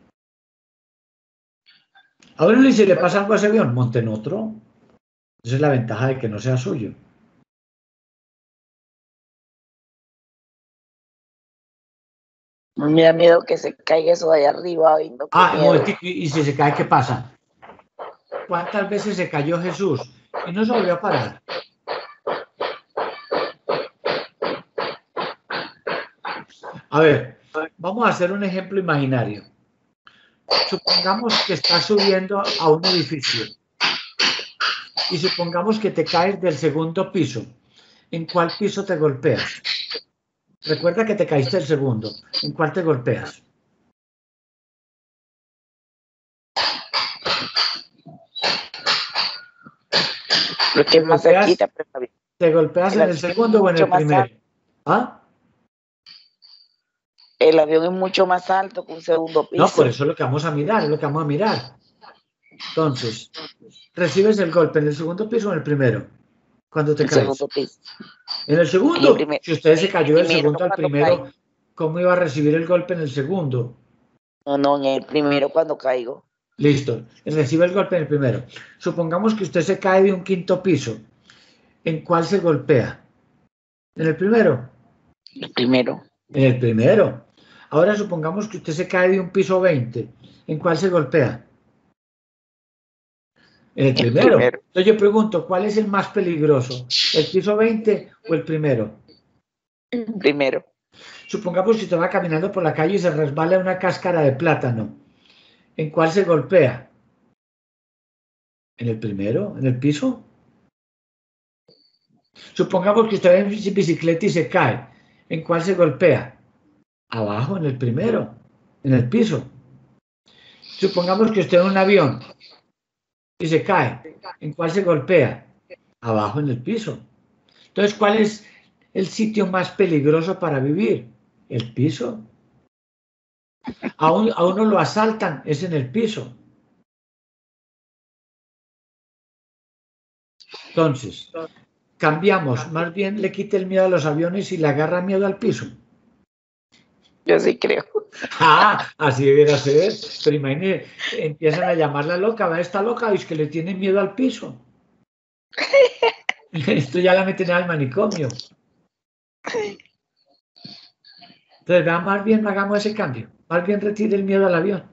Ahora si le pasa algo a ese avión, monte en otro. Esa es la ventaja de que no sea suyo. Me da miedo que se caiga eso de allá arriba. Ay, no, qué Ah, un miedo. momentico, y si se cae, ¿qué pasa? ¿Cuántas veces se cayó Jesús y no se volvió a parar? A ver, vamos a hacer un ejemplo imaginario. Supongamos que estás subiendo a un edificio y supongamos que te caes del segundo piso. ¿En cuál piso te golpeas? Recuerda que te caíste del segundo. ¿En cuál te golpeas? Porque ¿Te es más golpeas, cerquita, pero te golpeas en el segundo o en el mucho más primero? alto. ¿Ah? El avión es mucho más alto que un segundo No, por piso. eso es lo que vamos a mirar, es lo que vamos a mirar. Entonces, recibes el golpe en el segundo piso o en el primero, cuando te El caes. segundo piso. En el En el segundo, primer, si usted se cayó del primero segundo al cuando caigo. primero, ¿cómo iba a recibir el golpe en el segundo? No, en el primero cuando caigo. Listo, recibe el golpe en el primero. Supongamos que usted se cae de un quinto piso. ¿En cuál se golpea? ¿En el primero? El primero. En el primero. Ahora supongamos que usted se cae de un piso 20. ¿En cuál se golpea? En el El primero. primero. Entonces yo pregunto, ¿cuál es el más peligroso? ¿El piso 20 o el primero? El primero. Supongamos que usted va caminando por la calle y se resbala una cáscara de plátano. ¿En cuál se golpea? ¿En el primero? ¿En el piso? Supongamos que usted va en bicicleta y se cae. ¿En cuál se golpea? Abajo, en el primero, en el piso. Supongamos que usted en un avión y se cae. ¿En cuál se golpea? Abajo, en el piso. Entonces, ¿cuál es el sitio más peligroso para vivir? El piso. A uno lo asaltan, es en el piso. Entonces, cambiamos, más bien le quite el miedo a los aviones y le agarra miedo al piso. Yo sí creo. Ah, así debiera ser. Pero imagínese, empiezan a llamarla loca, va esta loca, y es que le tienen miedo al piso. Esto ya la meten al manicomio. Entonces, más bien hagamos ese cambio. Más bien retire el miedo al avión.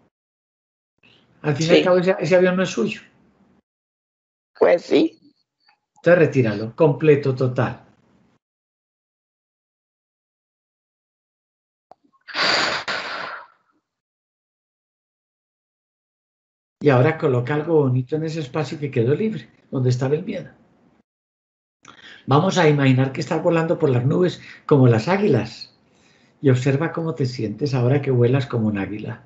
Al fin y al cabo, ese avión no es suyo. Pues sí. Entonces, retíralo, completo, total. Y ahora coloca algo bonito en ese espacio que quedó libre, donde estaba el miedo. Vamos a imaginar que estás volando por las nubes como las águilas. Y observa cómo te sientes ahora que vuelas como un águila.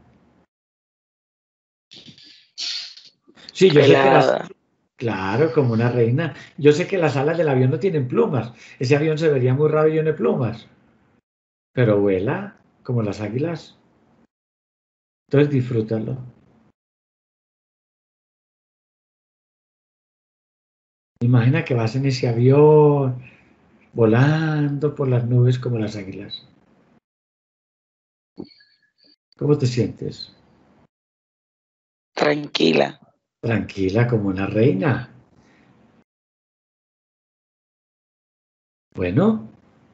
Sí, yo sé que claro, como una reina. Yo sé que las alas del avión no tienen plumas. Ese avión se vería muy raro lleno de plumas. Pero vuela como las águilas. Entonces disfrútalo. Imagina que vas en ese avión volando por las nubes como las águilas. ¿Cómo te sientes? Tranquila. Tranquila como una reina. Bueno,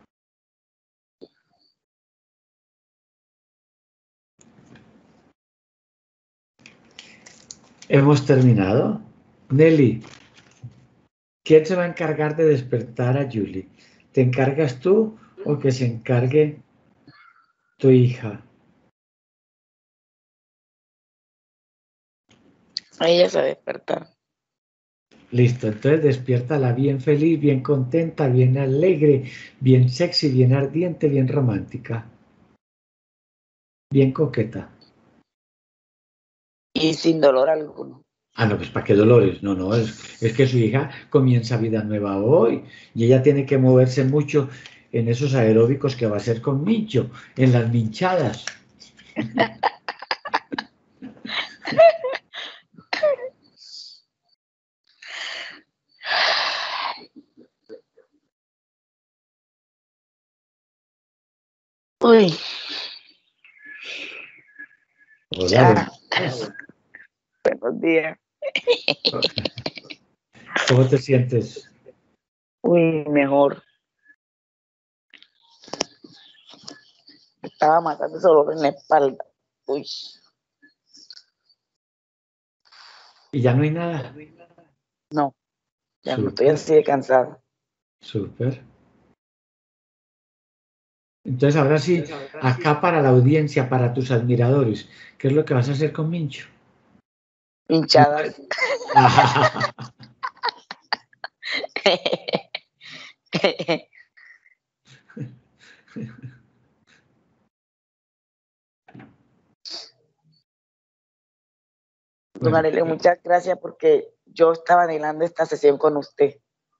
hemos terminado. Nelly, ¿quién se va a encargar de despertar a Julie? ¿Te encargas tú o que se encargue tu hija? Ella se va a despertar. Listo, entonces despiértala bien feliz, bien contenta, bien alegre, bien sexy, bien ardiente, bien romántica, bien coqueta. Y sin dolor alguno. Ah, no, pues ¿para qué dolores? No, no, es que su hija comienza vida nueva hoy y ella tiene que moverse mucho en esos aeróbicos que va a hacer con Mincho, en las minchadas. Uy. Hola, buenas. Buenos días. ¿Cómo te sientes? Uy, mejor. estaba matando ese dolor en la espalda. Uy. ¿Y ya no hay nada? No, ya no estoy Súper, así de cansada. súper. Entonces, ahora sí, acá para la audiencia, para tus admiradores, ¿qué es lo que vas a hacer con Mincho? Hinchadas. Don Bueno, Aurelio, muchas gracias porque yo estaba anhelando esta sesión con usted.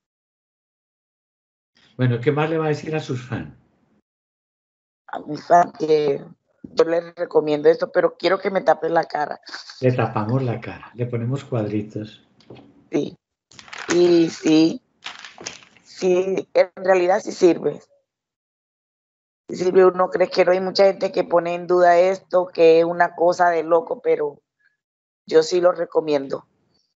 bueno, ¿qué más le va a decir a sus fans? A mis fans que yo les recomiendo esto, pero quiero que me tape la cara. Le tapamos la cara, le ponemos cuadritos. Sí, y sí, sí, en realidad sí sirve. Sí sirve, uno cree que no, hay mucha gente que pone en duda esto, que es una cosa de loco, pero yo sí lo recomiendo.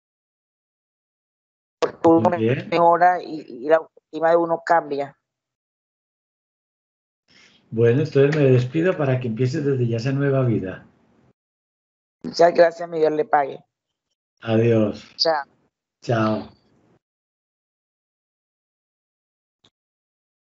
Porque Muy uno bien. mejora y la autoestima de uno cambia. Bueno, entonces me despido para que empiece desde ya esa nueva vida. Muchas gracias, mi Dios le pague. Adiós. Chao. Chao.